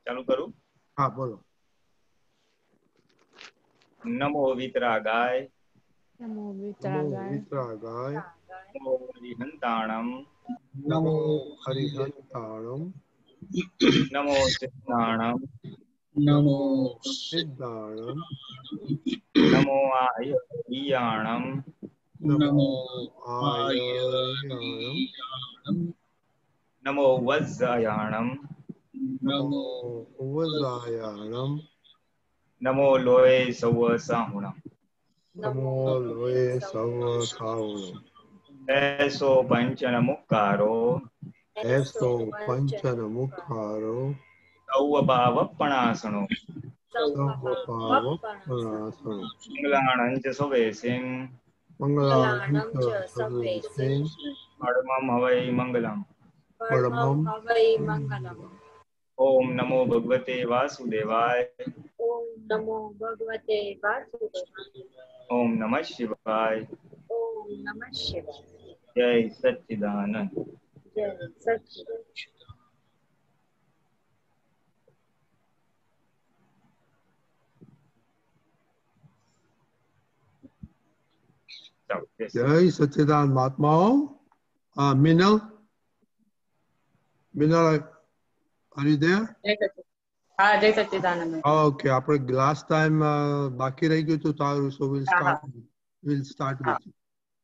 ચાલુ કરું? હા બોલો. નમો વિતરાગાય નમો નમો વિતરાગાય વિતરાગાય નમો હરિહંતાણમ નમો હરિહંતાણમ નમો સિદ્ધાણમ નમો સિદ્ધાણમ નમો આયર્યાણમ નમો આયર્યાણમ નમો વજ્જાયાણમ નમો ઉવજાયાણમ નમો લોય સવ સાહુણમ નમો લોય સવ સાવણમ એસો પંચન મુક્કારો એસો પંચન મુખારો સૌ ભાવપણાસણો સર્વ પાવ પ્રણાસણો મંગલાણંચ સવેસિં મંગલાંચ સર્વેસિં પડમમ હવૈ મંગલમ પરમં ઓમ નમો ભગવતે વાસુદેવાય ઓમ નમો ભગવતે વાસુદેવાય. ઓમ નમઃ શિવાય. ઓમ નમઃ શિવાય. જય સચ્ચિદાનંદ. જય સચ્ચિદાનંદ. જય સચ્ચિદાનંદ મહાત્માઓ. Minal, are you there? હા, જય સચ્ચિદાનંદ. Okay, આપણે last time બાકી રહી ગયું હતું તારું, so we'll start with you.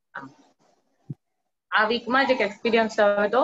આ વીકમાં જ એક એક્સપિરિયન્સ થયો હતો.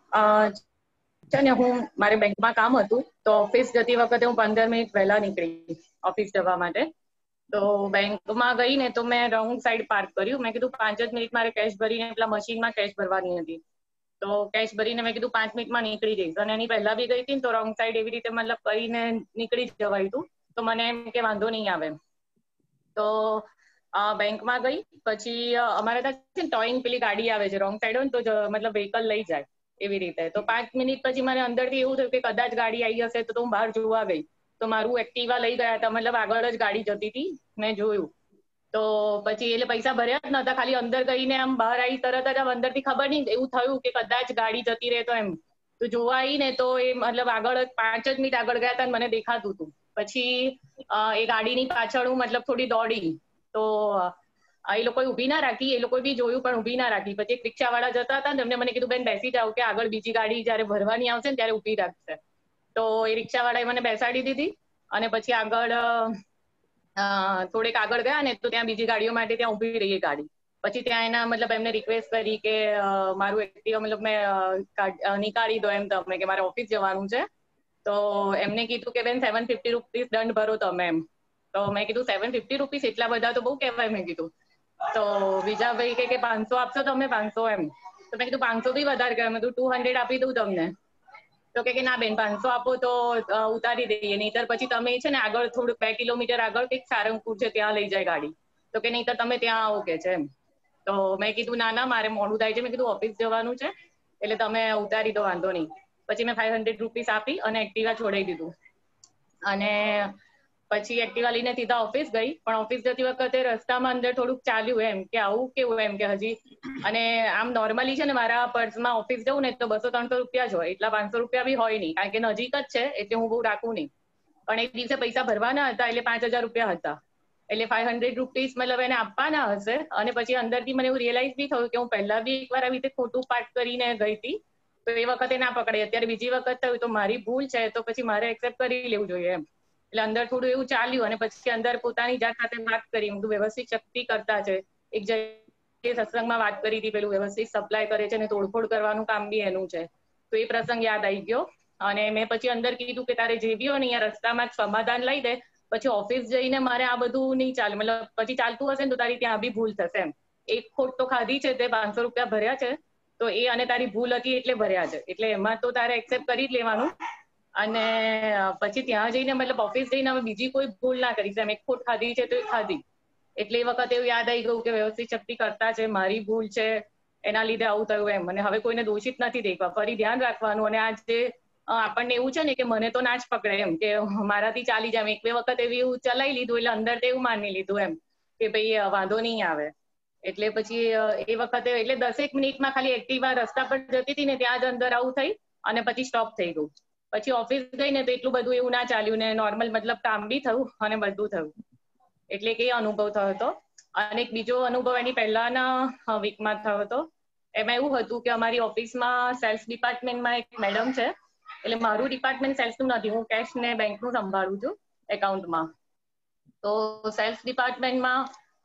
છે ને, હું મારે બેંકમાં કામ હતું તો ઓફિસ જતી વખતે હું 15 મિનિટ પહેલા નીકળી ઓફિસ જવા માટે. તો બેંકમાં ગઈ ને તો મેં રોંગ સાઈડ પાર્ક કર્યું. મેં કીધું 5 જ મિનિટ મારે કેશ ભરીને પેલા મશીનમાં કેશ ભરવાની હતી. તો કેશ ભરીને મેં કીધું 5 મિનિટમાં નીકળી જઈશ. અને એની પહેલા બી ગઈ હતી ને તો રોંગ સાઈડ એવી રીતે મતલબ કરીને નીકળી જવાયું હતું. તો મને એમ કે વાંધો નહીં આવે. તો બેંકમાં ગઈ પછી અમારે ત્યાં ટોઈંગ પેલી ગાડી આવે છે રોંગ સાઈડ હોય ને તો મતલબ વ્હીકલ લઈ જાય એવી રીતે. તો 5 મિનિટ પછી મને અંદરથી એવું થયું કે કદાચ ગાડી આવી હશે તો હું બહાર જોવા ગઈ તો મારું એક્ટિવા લઈ ગયા હતા. મતલબ આગળ જ ગાડી જતી હતી, મેં જોયું. તો પછી એટલે પૈસા ભર્યા જ નતા, ખાલી અંદર ગઈને આમ બહાર આવી તરત જ અંદરથી ખબર નહીં એવું થયું કે કદાચ ગાડી જતી રહે તો એમ. તો જોવા આવી ને તો એ મતલબ આગળ 5 જ મિનિટ આગળ ગયા હતા ને મને દેખાતું હતું. પછી એ ગાડીની પાછળ હું મતલબ થોડી દોડી તો એ લોકોએ ઊભી ના રાખી, એ લોકોએ બી જોયું પણ ઊભી ના રાખી. પછી એક રિક્ષાવાળા જતા હતા ને તેમને મને કીધું બેન બેસી જાઓ કે આગળ બીજી ગાડી જયારે ભરવાની આવશે ને ત્યારે ઊભી રાખશે. તો એ રિક્ષાવાળાએ મને બેસાડી દીધી અને પછી આગળ થોડેક આગળ ગયા ને તો ત્યાં બીજી ગાડીઓ માટે ત્યાં ઊભી રહી ગાડી. પછી ત્યાં એના મતલબ એમને રિક્વેસ્ટ કરી કે મારું એક્ટિવા મતલબ મેં નીકાળી દો એમ તમે કે મારે ઓફિસ જવાનું છે. તો એમને કીધું કે બેન 750 રૂપીસ દંડ ભરો તમે એમ. તો મેં કીધું 750 રૂપીસ એટલા બધા તો બહુ કહેવાય મેં કીધું. તો બીજા ભાઈ કે 500 આપશો તમે 500 એમ. તો મેં કીધું 500 બી વધારે કહેવાય, મેં કીધું 200 આપી દઉં તમને. તો કે ના બેન 500 આપો તો ઉતારી દઈએ, નહીતર પછી તમે છે ને આગળ થોડુંક 2 કિલોમીટર આગળ કંઈક સારંગપુર છે ત્યાં લઈ જાય ગાડી. તો કે નહીતર તમે ત્યાં આવો કે છે એમ. તો મેં કીધું ના મારે મોડું થાય છે, મેં કીધું ઓફિસ જવાનું છે એટલે તમે ઉતારી દો વાંધો નહીં. પછી મેં 500 રૂપીસ આપી અને એક્ટિવા છોડાવી દીધું. અને પછી એક્ટિવા લઈને સીધા ઓફિસ ગઈ. પણ ઓફિસ જતી વખતે રસ્તામાં અંદર થોડુંક ચાલ્યું એમ કે આવું કેવું એમ કે હજી. અને આમ નોર્મલી છે ને મારા પર્સમાં ઓફિસ જવું ને તો 200-300 રૂપિયા જ હોય, એટલા 500 રૂપિયા બી હોય નહીં, કારણ કે નજીક જ છે એટલે હું બહુ રાખું નહીં. પણ એક દિવસે પૈસા ભરવાના હતા એટલે 5000 રૂપિયા હતા. એટલે 500 રૂપીસ મતલબ એને આપવાના હશે. અને પછી અંદરથી મને એવું રિયલાઇઝ બી થયું કે હું પહેલા બી એકવાર આવી રીતે ખોટું પાર્ક કરીને ગઈ હતી તો એ વખતે ના પકડાઈ. અત્યારે બીજી વખત થયું તો મારી ભૂલ છે તો પછી મારે એક્સેપ્ટ કરી લેવું જોઈએ એમ. એટલે અંદર થોડું એવું ચાલ્યું અને પછી અંદર પોતાની જાત સાથે વાત કરી. હું વ્યવસ્થિત શક્તિ કરતા છે. એક જગ્યાએ સત્સંગમાં વાત કરી હતી પેલું વ્યવસ્થિત સપ્લાય કરે છે અને તોડફોડ કરવાનું કામ બી એનું છે. તો એ પ્રસંગ યાદ આવી ગયો અને મેં પછી અંદર કીધું કે તારે જે બી હોય ને અહીંયા રસ્તામાં જ સમાધાન લઈ દે, પછી ઓફિસ જઈને મારે આ બધું નહીં ચાલે. મતલબ પછી ચાલતું હશે ને તો તારી ત્યાં બી ભૂલ થશે એમ. એક ખોટ તો ખાધી છે તે 500 રૂપિયા ભર્યા છે તો એ અને તારી ભૂલ હતી એટલે ભર્યા છે, એટલે એમાં તો તારે એક્સેપ્ટ કરી જ લેવાનું. અને પછી ત્યાં જઈને મતલબ ઓફિસ જઈને અમે બીજી કોઈ ભૂલ ના કરીશ એમ. એક ખોટ ખાધી છે તો એ ખાધી. એટલે એ વખતે એવું યાદ આવી ગયું કે વ્યવસ્થિત શક્તિ કરતા છે, મારી ભૂલ છે એના લીધે આવું થયું એમ. અને હવે કોઈને દોષિત નથી દેખવા, ફરી ધ્યાન રાખવાનું. અને આ જે આપણને એવું છે ને કે મને તો ના જ પકડે એમ કે મારાથી ચાલી જાય. 1-2 વખત એવું ચલાવી લીધું એટલે અંદર તો એવું માની લીધું એમ કે ભાઈ વાંધો નહીં આવે. એટલે પછી એ વખતે એટલે 10 મિનિટમાં ખાલી એક્ટિવા રસ્તા પર જતી હતી ને ત્યાં જ અંદર આવું થઈ અને પછી સ્ટોપ થઈ ગયું. પછી ઓફિસ ગઈ ને તો એટલું બધું એવું ના ચાલ્યું ને નોર્મલ મતલબ કામ બી થયું અને બધું થયું. એટલે કે અનુભવ થયો હતો. અને એક બીજો અનુભવ એની પહેલાના વીકમાં થયો હતો. એમાં એવું હતું કે અમારી ઓફિસમાં સેલ્સ ડિપાર્ટમેન્ટમાં એક મેડમ છે. એટલે મારું ડિપાર્ટમેન્ટ સેલ્સનું નથી, હું કેશ ને બેંકનું સંભાળું છું એકાઉન્ટમાં. તો સેલ્સ ડિપાર્ટમેન્ટમાં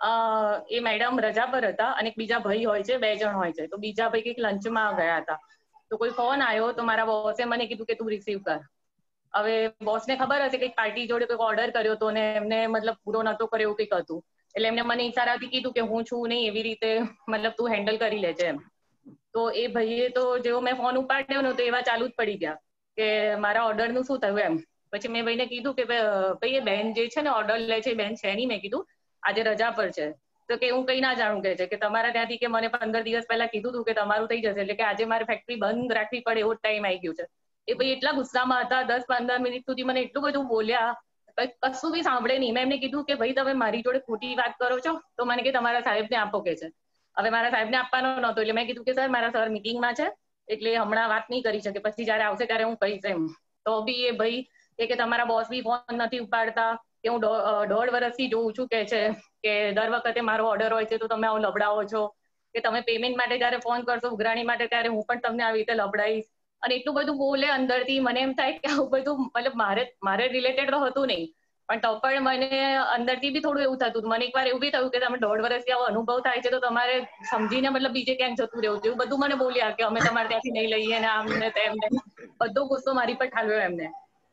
એ મેડમ રજા પર હતા અને એક બીજા ભાઈ હોય છે, 2 જણ હોય છે. તો બીજા ભાઈ કંઈક લંચમાં ગયા હતા. તો કોઈ ફોન આવ્યો તો મારા બોસે મને કીધું કે તું રિસીવ કર. હવે બોસને ખબર હશે કે પાર્ટી જોડે કંઈક ઓર્ડર કર્યો હતો ને એમને મતલબ પૂરો નતો કર્યો એવું કંઈક હતું. એટલે એમને મને ઈશારાથી કીધું કે હું છું નહીં, એવી રીતે મતલબ તું હેન્ડલ કરી લેજે એમ. તો એ ભાઈએ તો જેવો મેં ફોન ઉપાડ્યો ને તો એવા ચાલુ જ પડી ગયા કે મારા ઓર્ડરનું શું થયું એમ. પછી મેં ભાઈને કીધું કે ભાઈ એ બેન જે છે ને ઓર્ડર લે છે, બેન છે નહીં. મેં કીધું આજે રજા પર છે. તો કે હું કઈ ના જાણું કે છે કે તમારા ત્યાંથી કે મને 15 દિવસ પહેલા કીધું હતું કે તમારું થઈ જશે, એટલે કે આજે મારે ફેક્ટરી બંધ રાખવી પડે એવો ટાઈમ આવી ગયો છે. એ ભાઈ એટલા ગુસ્સામાં હતા, 10-15 મિનિટ સુધી મને એટલું બધું બોલ્યા, કશું બી સાંભળે નહીં. મેં એમને કીધું કે ભાઈ તમે મારી જોડે ખોટી વાત કરો છો. તો મને કે તમારા સાહેબને આપો કે છે. હવે મારા સાહેબને આપવાનો નહોતો એટલે મેં કીધું કે સર મારા સર મીટિંગમાં છે એટલે હમણાં વાત નહીં કરી શકે, પછી જયારે આવશે ત્યારે હું કહીશ એમ. તો બી એ ભાઈ કે તમારા બોસ બી ફોન નથી ઉપાડતા, કે હું 1.5 વર્ષથી જોઉં છું કે છે કે દર વખતે મારો ઓર્ડર હોય છે તો તમે આવું લબડાવો છો, કે તમે પેમેન્ટ માટે જયારે ફોન કરશો ઉઘરાણી માટે ત્યારે હું પણ તમને આવી રીતે લબડાઈશ. અને એટલું બધું બોલે અંદરથી. મને એમ થાય કે આવું બધું મતલબ મારે રિલેટેડ તો હતું નહીં, પણ તો પણ મને અંદરથી બી થોડું એવું થતું. મને એકવાર એવું બી થયું કે તમે 1.5 વર્ષથી આવો અનુભવ થાય છે તો તમારે સમજીને મતલબ બીજે ક્યાંક જતું રહેવું છે. એવું બધું મને બોલ્યા કે અમે તમારે ત્યાંથી નહીં લઈએ ને આમ ને તેમ ને. બધો ગુસ્સો મારી પર ઠાલવ્યો એમને.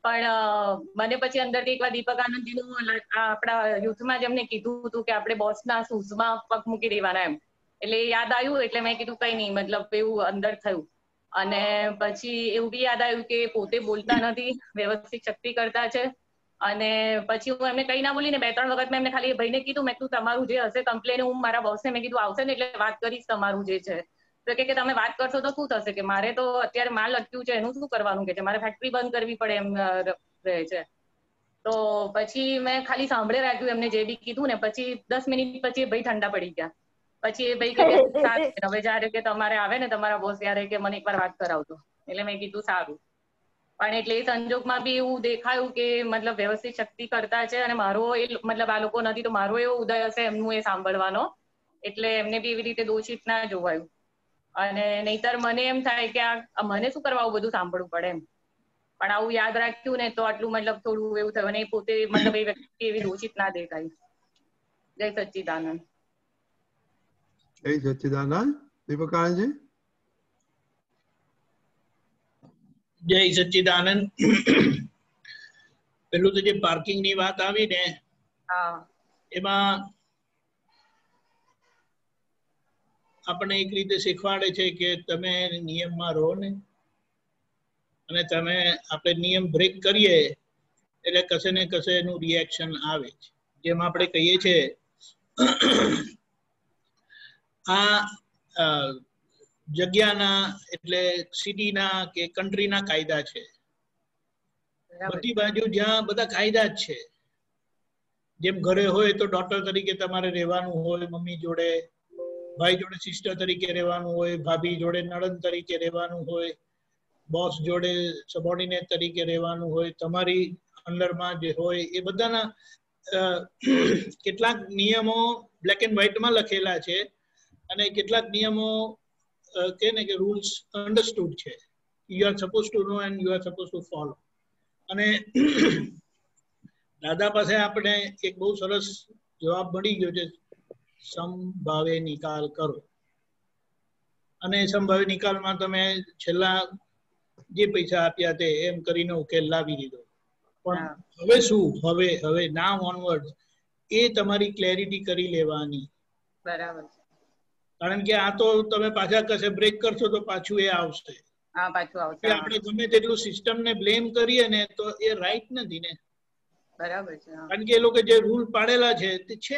પણ મને પછી અંદરથી એકવાર દીપક આનંદજીનું આપણા યુથમાં જેમને કીધું હતું કે આપણે બોસના શૂઝમાં પગ મૂકી દેવાના એમ, એટલે યાદ આવ્યું. એટલે મેં કીધું કઈ નહીં, મતલબ એવું અંદર થયું. અને પછી એવું બી યાદ આવ્યું કે પોતે બોલતા નથી, વ્યવસ્થિત શક્તિ કરતા છે. અને પછી હું એમને કઈ ના બોલી ને 2-3 વખત મેં એમને ખાલી ભાઈને કીધું, મેં કીધું તમારું જે હશે કમ્પ્લેન હું મારા બોસને મેં કીધું આવશે ને એટલે વાત કરીશ તમારું જે છે. તો કે તમે વાત કરશો તો શું થશે, કે મારે તો અત્યારે માલ અટક્યું છે એનું શું કરવાનું, કે છે મારે ફેક્ટરી બંધ કરવી પડે એમ રહે છે. તો પછી મેં ખાલી સાંભળે રાખ્યું એમને જે બી કીધું ને. પછી 10 મિનિટ પછી એ ભાઈ ઠંડા પડી ગયા. પછી એ ભાઈ કે હવે જયારે કે તમારે આવે ને તમારા બોસ ત્યારે કે મને એકવાર વાત કરાવજો. એટલે મેં કીધું સારું. પણ એટલે એ સંજોગમાં બી એવું દેખાયું કે મતલબ વ્યવસ્થિત શક્તિ કરતા છે અને મારો એ મતલબ આ લોકો નથી તો મારો એવો ઉદય હશે એમનું એ સાંભળવાનો, એટલે એમને બી એવી રીતે દોષિત ના જોવાયું. અને નહીતર મને એમ થાય કે આ મને શું કરવા આવું બધું સાંભળવું પડે એમ. પણ આવું યાદ રાખ્યું ને તો આટલું મતલબ થોડું એવું થયું. અને પોતે મતલબ એ વ્યક્તિ એવી દોષિત ના દેખાય. જય સચ્ચિદાનંદ. જય સચ્ચિદાનંદ. દીપક આનંદજી. જય સચ્ચિદાનંદ. પેલું તો જે પાર્કિંગ ની વાત આવી ને, એમાં આપણે એક રીતે શીખવાડે છે કે તમે નિયમમાં રહો ને, અને તમે આપણે નિયમ બ્રેક કરીએ એટલે કશે ને કશે એનું રિએક્શન આવે છે. જેમ આપણે કહીએ છીએ આ જગ્યાના એટલે સિટીના કે કન્ટ્રીના કાયદા છે. બધી બાજુ જ્યાં બધા કાયદા જ છે. જેમ ઘરે હોય તો ડોટર તરીકે તમારે રહેવાનું હોય, મમ્મી જોડે, ભાઈ જોડે સિસ્ટર તરીકે રહેવાનું હોય, ભાભી જોડે નણંદ તરીકે રહેવાનું હોય, બોસ જોડે સબોર્ડિનેટ તરીકે રહેવાનું હોય, તમારી અંડરમાં જે હોય એ બધાના કેટલાક નિયમો બ્લેક એન્ડ વ્હાઇટમાં લખેલા છે અને કેટલાક નિયમો કે ને કે રૂલ્સ અન્ડરસ્ટુડ છે. You are suppose to know and you are suppose to follow. અને દાદા પાસે આપણે એક બહુ સરસ જવાબ મળી ગયો છે, સમભાવે નિકાલ કરો. અને સમભાવે નિકાલમાં તમે છેલ્લા જે પૈસા આપ્યા તે એમ કરીને ઉકેલ લાવી દીધો. પણ હવે શું, હવે નાવ ઓનવર્ડ એ તમારી ક્લેરિટી કરી લેવાની. બરાબર. કારણ કે આ તો તમે પાછા કશે બ્રેક કરશો તો પાછું એ આવશે. આપણે ગમે તેટલું સિસ્ટમને બ્લેમ કરીએ ને તો એ રાઈટ નથી ને. બરાબર છે. કારણ કે એ લોકો જે રૂલ પાડેલા છે તે છે.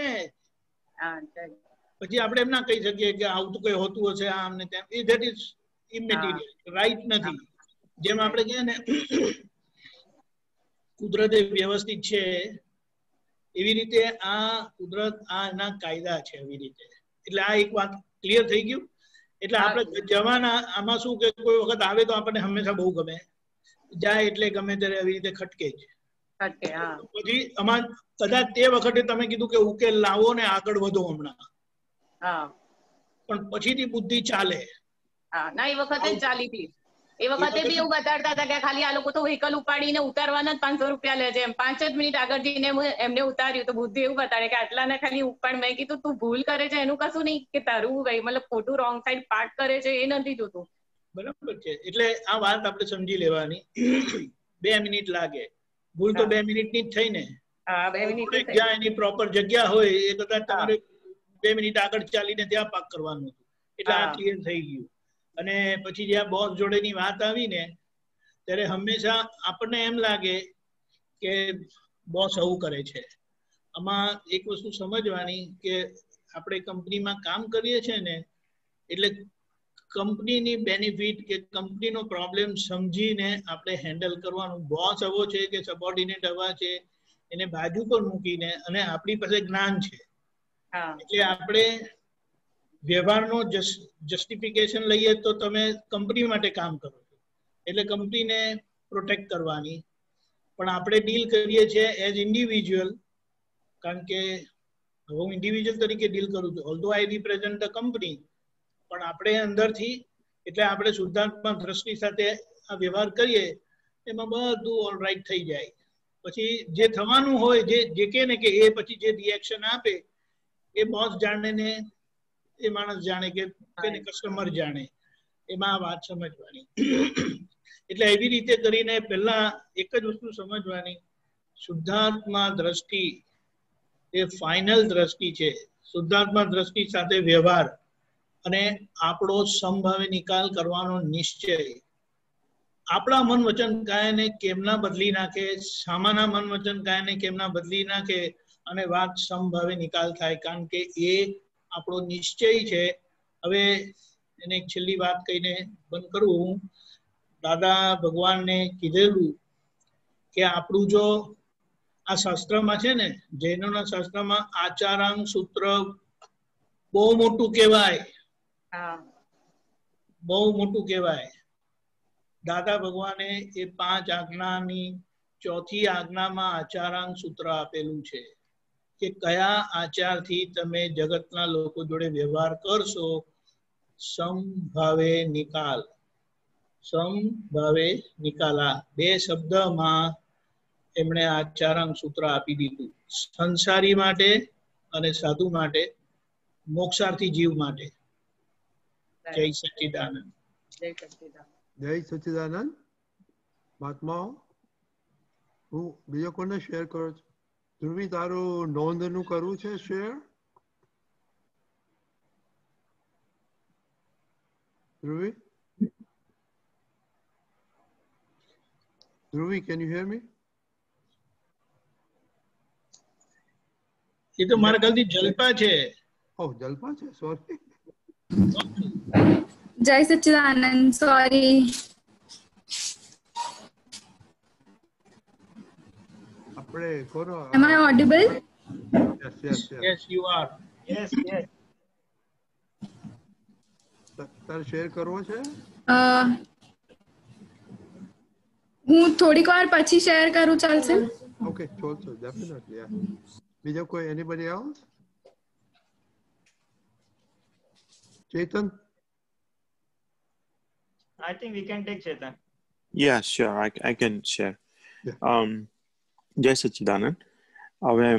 પછી આપણે એમ ના કહી શકીએ કે આવું તો કઈ હોતું હશે આમ ને તેમ. ધેટ ઇઝ ઇમેટીરિયલ, રાઈટ નથી. જેમ આપણે કહે ને કુદરતે વ્યવસ્થિત છે એવી રીતે આ કુદરત આ એના કાયદા છે એવી રીતે. એટલે આ એક વાત ક્લિયર થઈ ગયું. એટલે આપણે જવાના આમાં શું કે કોઈ વખત આવે તો આપણને હંમેશા બહુ ગમે, જાય એટલે ગમે ત્યારે આવી રીતે ખટકે જ. ખટકે, હા. પછી આમાં કદાચ તે વખતે તમે કીધું કે ઉકેલ લાવો ને આગળ વધો હમણાં, હા પણ પછીથી બુદ્ધિ ચાલે. હા, ના એ વખતે જ ચાલી હતી. એ વખતે બી એવું બતાડતા હતા કે ખાલી આ લોકો તો વ્હીકલ ઉપાડીને ઉતારવાના જ 500 રૂપિયા લે છે એમ. 5 જ મિનિટ આગળ જઈને એમને ઉતાર્યું તો બુદ્ધિ એવું બતાડે કે આટલાને ખાલી ઉપાડ. મેં કીધું તું ભૂલ કરે છે એનું કશું નહીં, કે તારું મતલબ ખોટું રોંગ સાઈડ પાર્ટ કરે છે એ નથી જોતું. બરાબર છે. એટલે આ વાત આપણે સમજી લેવાની. 2 મિનિટ લાગે, ભૂલ તો 2 મિનિટની જ થઈ ને. હા, 2 મિનિટ જ્યાં એની પ્રોપર જગ્યા હોય એ કદાચ તમારે 2 મિનિટ આગળ ચાલીને ત્યાં પાક કરવાનું હતું. એટલે આ ક્લિયર થઈ ગયું. અને પછી જ્યાં બોસ જોડેની વાત આવી ને ત્યારે હંમેશા આપણને એમ લાગે કે બોસ આવું કરે છે. આમાં એક વસ્તુ સમજવાની કે આપણે કંપનીમાં કામ કરીએ છીએ ને એટલે કંપનીની બેનિફિટ કે કંપનીનો પ્રોબ્લેમ સમજીને આપણે હેન્ડલ કરવાનું. બોસ આવો છે કે સબોર્ડિનેટ આવા છે એને બાજુ પર મૂકીને, અને આપણી પાસે જ્ઞાન છે એટલે આપણે વ્યવહારનો જસ્ટિફિકેશન લઈએ તો તમે કંપની માટે કામ કરો છો એટલે કંપનીને પ્રોટેક્ટ કરવાની. પણ આપણે ડીલ કરીએ છીએ એઝ ઇન્ડિવિજ્યુઅલ, કારણ કે હું ઇન્ડિવિજ્યુઅલ તરીકે ડીલ કરું છું. Although I represent the company, પણ આપણે અંદરથી એટલે આપણે શુદ્ધાત્મા દ્રષ્ટિ સાથે આ વ્યવહાર કરીએ એમાં બધું ઓલરાઈટ થઈ જાય. પછી જે થવાનું હોય, જે કે ને કે એ પછી જે રિએક્શન આપે એ બોસ જાણે ને એ માણસ જાણે કે કસ્ટમર જાણે. એમાં આ વાત સમજવાની. એટલે એવી રીતે કરીને પહેલા એક જ વસ્તુ સમજવાની, શુદ્ધાત્મા દ્રષ્ટિ એ ફાઇનલ દ્રષ્ટિ છે. શુદ્ધાત્મા દ્રષ્ટિ સાથે વ્યવહાર અને આપણો સમભાવે નિકાલ કરવાનો નિશ્ચય. આપણા મન વચન કાયાને કેમના બદલી નાખે, સામાના મન વચન કાયાને કેમના બદલી નાખે અને વાત સમભાવે નિકાલ થાય, કારણ કે એ આપણો નિશ્ચય છે. હવે એને એક છેલ્લી વાત કહીને બંધ કરું. દાદા ભગવાનને કીધેલું કે આપણું જો આ શાસ્ત્રમાં છે ને, જૈનોના શાસ્ત્રમાં આચારાંગ સૂત્ર બહુ મોટું કહેવાય, બહુ મોટું કહેવાય. દાદા ભગવાને એ 5 આજ્ઞાની ચોથી આજ્ઞામાં આચારાંગ સૂત્ર આપેલું છે કે કયા આચારથી તમે જગતના લોકો જોડે વ્યવહાર કરશો. સમભાવે નિકાલ, સમભાવે નિકાલા 2 શબ્દમાં એમણે આચારાંગ સૂત્ર આપી દીધું. સંસારી માટે અને સાધુ માટે, મોક્ષાર્થી જીવ માટે. જય સચ્ચિદાનંદ. જય સચ્ચિદાનંદ. જય સચ્ચિદાનંદ. મહાત્માઓ, હું બીજો કોને શેર કરું છું? ધ્રુવી, તારું નોંધનું કરવું છે share? Dhruvi? Dhruvi, can you hear me? એ તો મારા ખ્યાલથી જલ્પા છે. Oh, જલ્પા છે, સોરી. જય સચ્ચિદાનંદ, સોરી. આપણે કોનો? Am I audible? Yes, you are. Yes, yes. તારે શેર કરવો છે? હું થોડીક વાર પછી શેર કરું, ચાલશે? Okay, ચાલશે, definitely. Yeah. બીજો કોઈ, anybody else? Chetan? I think we can take Chetan. Yeah, sure. I can share. Yeah. જય સચ્ચિદાનંદ. હવે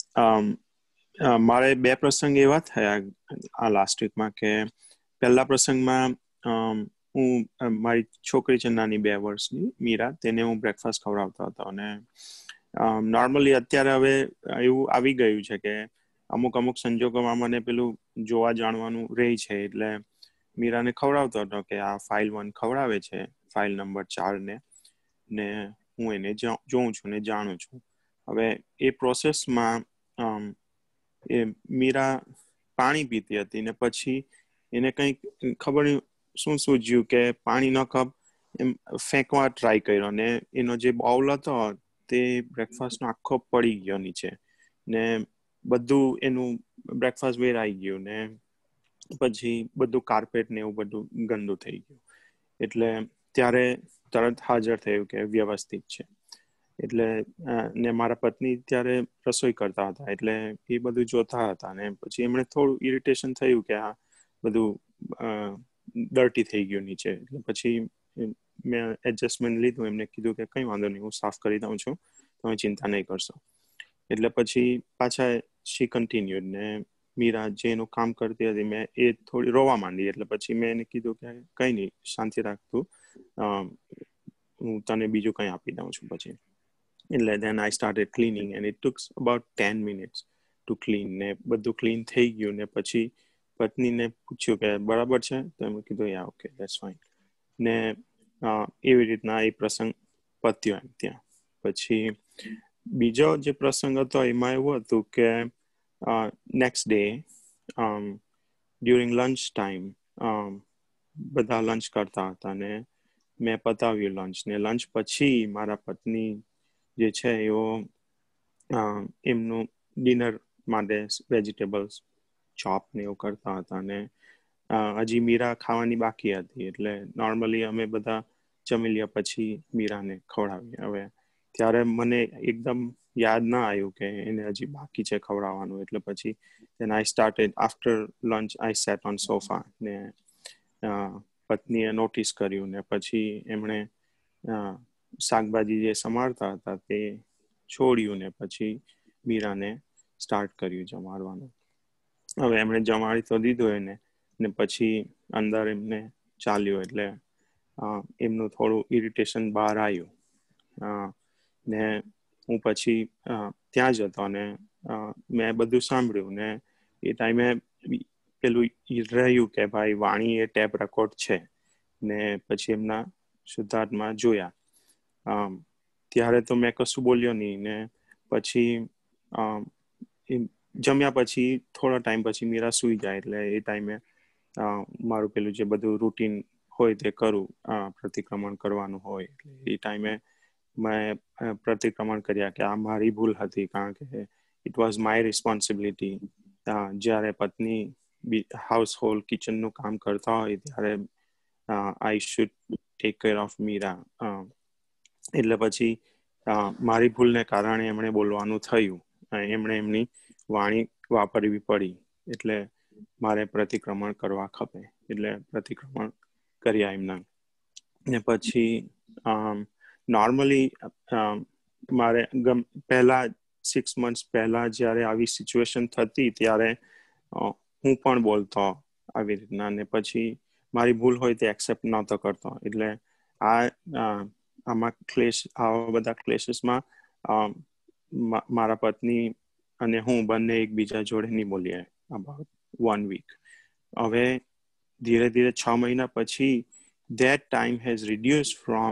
મારે 2 પ્રસંગ એવા થયા આ લાસ્ટ વીકમાં કે પહેલા પ્રસંગમાં હું મારી છોકરી છે નાની 2 વર્ષની મીરા, તેને હું બ્રેકફાસ્ટ ખવડાવતો હતો. અને નોર્મલી અત્યારે હવે એવું આવી ગયું છે કે અમુક સંજોગોમાં મને પેલું જોવા જાણવાનું રહે છે, એટલે મીરાને ખવડાવતો હતો કે આ ફાઇલ 1 ખવડાવે છે, ફાઇલ નંબર 4 ને હું એને જોઉં છું ને જાણું છું. હવે એ પ્રોસેસમાં એ મીરા પાણી પીતી હતી ને પછી એને કંઈક ખબર શું સૂઝ્યું કે પાણીનો કપ એમ ફેંકવા ટ્રાય કર્યો ને એનો જે બાઉલ હતો તે બ્રેકફાસ્ટનો આખો પડી ગયો નીચે ને બધું એનું બ્રેકફાસ્ટ વેરાઈ ગયું ને પછી બધું કાર્પેટ ને એવું બધું ગંદુ થઈ ગયું. એટલે ત્યારે તરત હાજર થયું કે વ્યવસ્થિત છે. એટલે ને મારા પત્ની ત્યારે રસોઈ કરતા હતા, એટલે એ બધું જોતા હતા. ને પછી એમણે થોડું ઇરિટેશન થયું કે આ બધું ડર્ટી થઈ ગયું નીચે. એટલે પછી મેં એડજસ્ટમેન્ટ લીધું. એમને કીધું કે કંઈ વાંધો નહીં, હું સાફ કરી દઉં છું, તમે ચિંતા નહીં કરશો. એટલે પછી પાછા શી કન્ટિન્યુડ. ને મીરા જે એનું કામ કરતી હતી, મેં એ થોડી રોવા માંડી. એટલે પછી મેં એને કીધું કે કંઈ નહીં, શાંતિ રાખતું, હું તને બીજું કંઈ આપી દઉં છું પછી. એટલે then I started cleaning and it took about 10 minutes to clean. ને બધું ક્લીન થઈ ગયું. ને પછી પત્નીને પૂછ્યું કે બરાબર છે, તો એમ કીધું યા ઓકે ધેટ્સ ફાઇન. ને એવી રીતના એ પ્રસંગ પત્યો એમ ત્યાં. પછી બીજો જે પ્રસંગ હતો એમાં એવું હતું કે next day during lunch time બધા લંચ કરતા હતા ને મેં પતાવ્યું લંચ. ને લંચ પછી મારા પત્ની જે છે એઓ એમનું ડિનર માટે વેજીટેબલ્સ ચોપ ને એવું કરતા હતા. ને હજી મીરા ખાવાની બાકી હતી. એટલે નોર્મલી અમે બધા જમી લ્યા પછી મીરાને ખવડાવીએ. હવે ત્યારે મને એકદમ યાદ ના આવ્યું કે એને હજી બાકી છે ખવડાવવાનું. એટલે પછી then I started after lunch I sat on sofa. ને પત્નીએ નોટિસ કર્યું. ને પછી એમણે શાકભાજી જે સમારતા હતા તે છોડ્યું. ને પછી મીરાને સ્ટાર્ટ કર્યું જમાડવાનું. હવે એમણે જમાડી તો દીધું એને, ને પછી અંદર એમને ચાલ્યું. એટલે એમનું થોડું ઇરિટેશન બહાર આવ્યું. ને હું પછી ત્યાં જ હતો અને મેં બધું સાંભળ્યું. ને એ ટાઈમે પેલું રહ્યું કે ભાઈ વાણી એ ટેપ રેકોર્ડ છે. ને પછી એમના શુદ્ધાર્થમાં જોયા. ત્યારે તો મેં કશું બોલ્યો નહીં. ને પછી જમ્યા પછી થોડા ટાઈમ પછી મીરા સૂઈ જાય. એટલે એ ટાઈમે મારું પેલું જે બધું રૂટીન હોય તે કરું, પ્રતિક્રમણ કરવાનું હોય. એટલે એ ટાઈમે મેં પ્રતિક્રમણ કર્યા કે આ મારી ભૂલ હતી, કારણ કે ઇટ વોઝ માય રિસ્પોન્સિબિલિટી. જ્યારે પત્ની હાઉસ હોલ્ડ કિચનનું કામ કરતા હોય ત્યારે I should take care of Meera. એટલે પછી મારી ભૂલને કારણે એમણે બોલવાનું થયું. એમણે એમની વાણી વાપરવી પડી. એટલે મારે પ્રતિક્રમણ કરવા ખપે. એટલે પ્રતિક્રમણ કર્યા એમના. ને પછી નોર્મલી મારે પહેલા 6 months પહેલા જ્યારે આવી સિચ્યુએશન થતી ત્યારે હું પણ બોલતો આવી રીતના. ને પછી મારી ભૂલ હોય તે એક્સેપ્ટ નહોતો કરતો. એટલે આમાં આવા બધા ક્લેશીસમાં મારા પત્ની અને હું બંને એકબીજા જોડે નહીં બોલીએ અબાઉટ 1 week. હવે ધીરે ધીરે 6 મહિના પછી that time has reduced from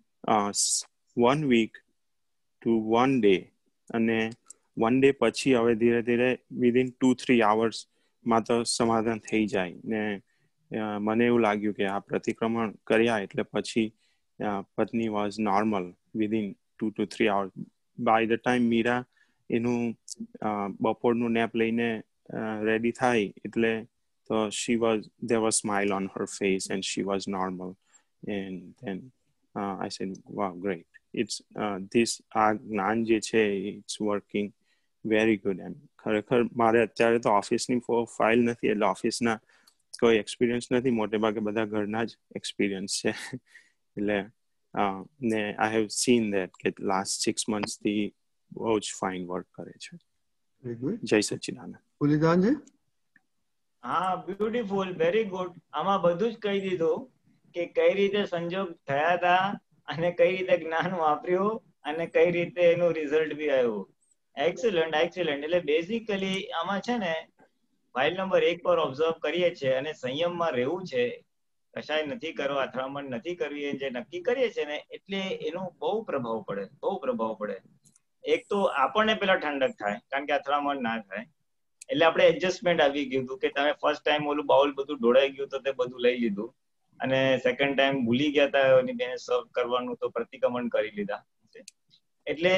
1 week to 1 day. અને 1 day પછી હવે ધીરે ધીરે within 2-3 hours માં તો સમાધાન થઈ જાય. ને મને એવું લાગ્યું કે આ પ્રતિક્રમણ કર્યા એટલે પછી પત્ની was normal within 2 to 3 hours. by the time Meera એનું બપોરનું નેપ લઈને રેડી થાય એટલે તો there was smile on her face and she was normal. And then I said wow, great, it's this જ્ઞાન જે છે it's working very good. and ખરેખર મારે અત્યારે તો ઓફિસની ફાઇલ નથી એટલે ઓફિસના કોઈ એક્સપિરિયન્સ નથી, મોટે ભાગે બધા ઘરના જ એક્સપિરિયન્સ છે. એટલે ને I have seen that કે last 6 months થી બહુ જ ફાઇન વર્ક કરે છે. જય સચ્ચિદાનંદ. પુલિદાનજી? હા, બ્યુટીફુલ, વેરી ગુડ. આમાં બધું જ કહી દીધું કે કઈ રીતે સંજોગ થયા હતા અને કઈ રીતે જ્ઞાન વાપર્યું અને કઈ રીતે એનું રિઝલ્ટ બી આવ્યું. Excellent, excellent. એટલે બેઝિકલી આમાં છે ને ફાઇલ નંબર 1 પર ઓબ્ઝર્વ કરીએ છીએ અને સંયમમાં રહેવું છે, કશાય નથી કરવા, અથડામણ નથી કરવી, જે નક્કી કરીએ છીએ ને એટલે એનો બહુ પ્રભાવ પડે, બહુ પ્રભાવ પડે. એક તો આપણને પેલા ઠંડક થાય કારણ કે અથડામણ ના થાય. એટલે આપણે એડજસ્ટમેન્ટ આવી ગયું હતું કે તમે ફર્સ્ટ ટાઈમ ઓલું બાઉલ બધું ઢોળાઈ ગયું તો તે બધું લઈ લીધું, અને સેકન્ડ ટાઈમ ભૂલી ગયા હતા એની બેને સર્વ કરવાનું તો પ્રતિક્રમણ કરી લીધા. એટલે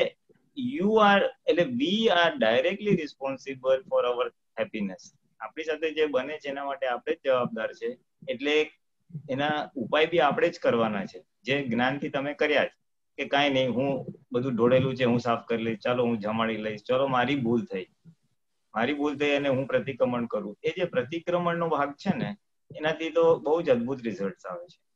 we are directly responsible for our happiness. આપણી સાથે જે બને છે એના માટે આપણે જ જવાબદાર છે. એટલે એના ઉપાય બી આપણે જ કરવાના છે, જે જ્ઞાનથી તમે કર્યા છે કે કાંઈ નહીં, હું બધું ઢોળેલું છે, હું સાફ કરી લઈશ, ચાલો હું જમાડી લઈશ, ચલો મારી ભૂલ થઈ અને હું પ્રતિક્રમણ કરું. એ જે પ્રતિક્રમણનો ભાગ છે ને, એનાથી તો બહુ જ અદ્ભુત રિઝલ્ટ આવે છે.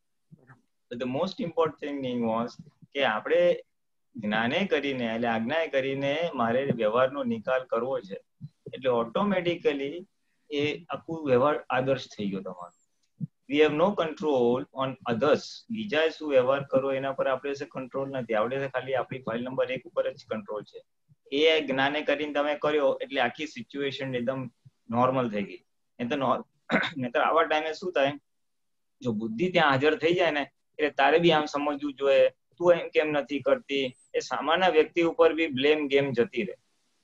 The most important thing was કે આપણે જ્ઞાને કરીને એટલે આજ્ઞાએ કરીને મારે વ્યવહારનો નિકાલ કરવો છે, એટલે ઓટોમેટિકલી એ આખું વ્યવહાર આદર્શ થઈ ગયો તમારો. We have no control on others. બીજા શું વ્યવહાર કરો એના પર આપણે કંટ્રોલ નથી, આપણે ખાલી આપણી ફાઇલ નંબર 1 ઉપર જ કંટ્રોલ છે. એ જ્ઞાને કરીને તમે કર્યો એટલે આખી સિચ્યુએશન એકદમ નોર્મલ થઈ ગઈ. નહીતર આવા ટાઈમે શું થાય, જો બુદ્ધિ ત્યાં હાજર થઈ જાય ને એટલે તારે બી આમ સમજવું જોઈએ, તું એમ કેમ નથી કરતી, એ સામાન્ય વ્યક્તિ ઉપર બી બ્લેમ ગેમ જતી રહે.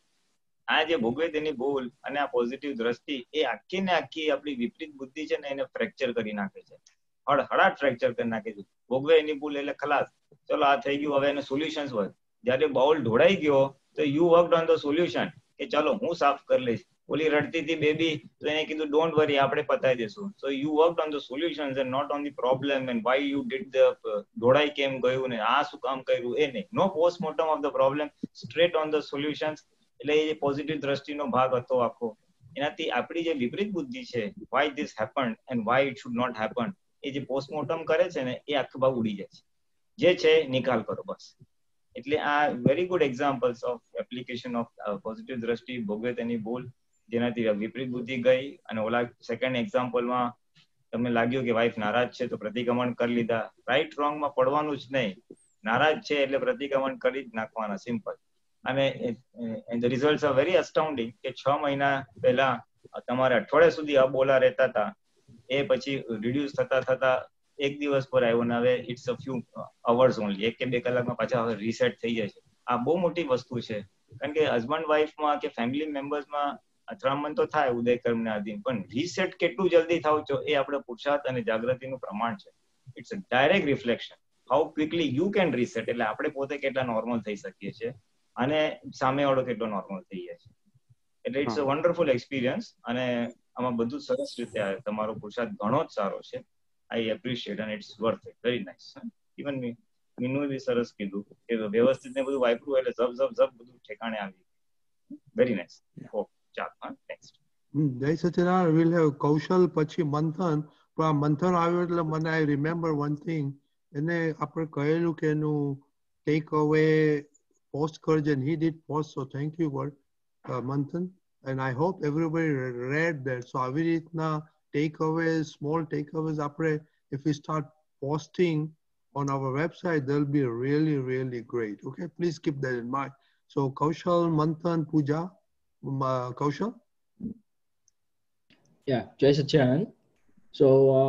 આ જે ભોગવે તેની ભૂલ અને આ પોઝિટિવ દ્રષ્ટિ, એ આખી ને આખી આપણી વિપરીત બુદ્ધિ છે ને એને ફ્રેક્ચર કરી નાખે છે, હળહળાટ ફ્રેક્ચર કરી નાખે છે. ભોગવે એની ભૂલ એટલે ખલાસ, ચલો આ થઈ ગયું, હવે એને સોલ્યુશન્સ હોય. જયારે બાઉલ ઢોળાઈ ગયો તો you worked on the solution, કે ચલો હું સાફ કરી લઈશ. ઓલી રડતી હતી બેબી, તો એને કીધું ડોન્ટ વરી, આપણે પતાવી દેશું. So you worked on the solutions and not on the problem and why you did the ઢોળાઈ કેમ ગયું ને આ શું કામ કર્યું, એ નહીં. No postmortem of the problem, straight on the solutions. એટલે એ પોઝિટિવ દ્રષ્ટિનો ભાગ હતો આખો. એનાથી આપણી જે વિપરીત બુદ્ધિ છે, why this happened and why it should not happen, એ જે પોસ્ટમોર્ટમ કરે છે ને, એ આખો ભાગ ઉડી જાય છે. જે છે નિકાલ કરો બસ. એટલે આ very good examples of application of positive દ્રષ્ટિ, ભોગવે તેની ભૂલ, જેનાથી વિપરીત બુદ્ધિ ગઈ. અને ઓલા સેકન્ડ એક્ઝામ્પલમાં તમને લાગ્યું કે વાઇફ નારાજ છે તો પ્રતિક્રમણ કરી લીધા. રાઈટ રોંગ માં પડવાનું જ નહીં, નારાજ છે એટલે પ્રતિક્રમણ કરી જ નાખવાના, સિમ્પલ. અને the results are very astounding કે 6 મહિના પહેલા તમારે અઠવાડિયા સુધી અબોલા રહેતા હતા, એ પછી રિડ્યુસ થતા થતા એક દિવસ પર આવ્યો ને હવે it's a few hours only, 1 કે 2 કલાકમાં પાછા હવે રીસેટ થઈ જાય છે. આ બહુ મોટી વસ્તુ છે, કારણ કે હસબન્ડ વાઇફમાં કે ફેમિલી મેમ્બર્સમાં અથડામણ તો થાય ઉદયકર્મને આધીન, પણ રીસેટ કેટલું જલ્દી થાવ છો એ આપણે પુરુષાર્થ અને જાગૃતિનું પ્રમાણ છે. It's a direct reflection how quickly you can reset. એટલે આપણે પોતે કેટલા નોર્મલ થઈ શકીએ છીએ અને સામેવાળો કેટલો નોર્મલ થઈ જાય છે. એટલે ઇટ્સ અ વન્ડરફુલ એક્સપિરિયન્સ. અને આમાં બધું સરસ રીતે આવે, તમારો પુરુષાર્થ ઘણો જ સારો છે. આઈ એપ્રિશિએટ અને it's worth it, very nice. Even Meenu બી સરસ કીધું કે વ્યવસ્થિત ને બધું વાપરું એટલે ઝબ ઝબ ઝબ બધું ઠેકાણે આવી. Very nice. ઓકે, ચાલો નેક્સ્ટ. જય સચિદાનંદ. વિલ હેવ કૌશલ, પછી મંથન. પણ આ મંથન આવ્યું એટલે મને આઈ રિમેમ્બર વન થિંગ, એને આપણે કહેલું કે એનું ટેક અવે પોસ્ટ કરજે, and he did post, so thank you for મંથન, and I hope everybody read that. So આવી રીતના takeaways, small takeaways આપણે if we start posting on our website, they'll be really, really great. Okay, please keep that in mind. So Kaushal, Manthan, Pooja, Kaushal? Yeah, Jai Satchidanand. So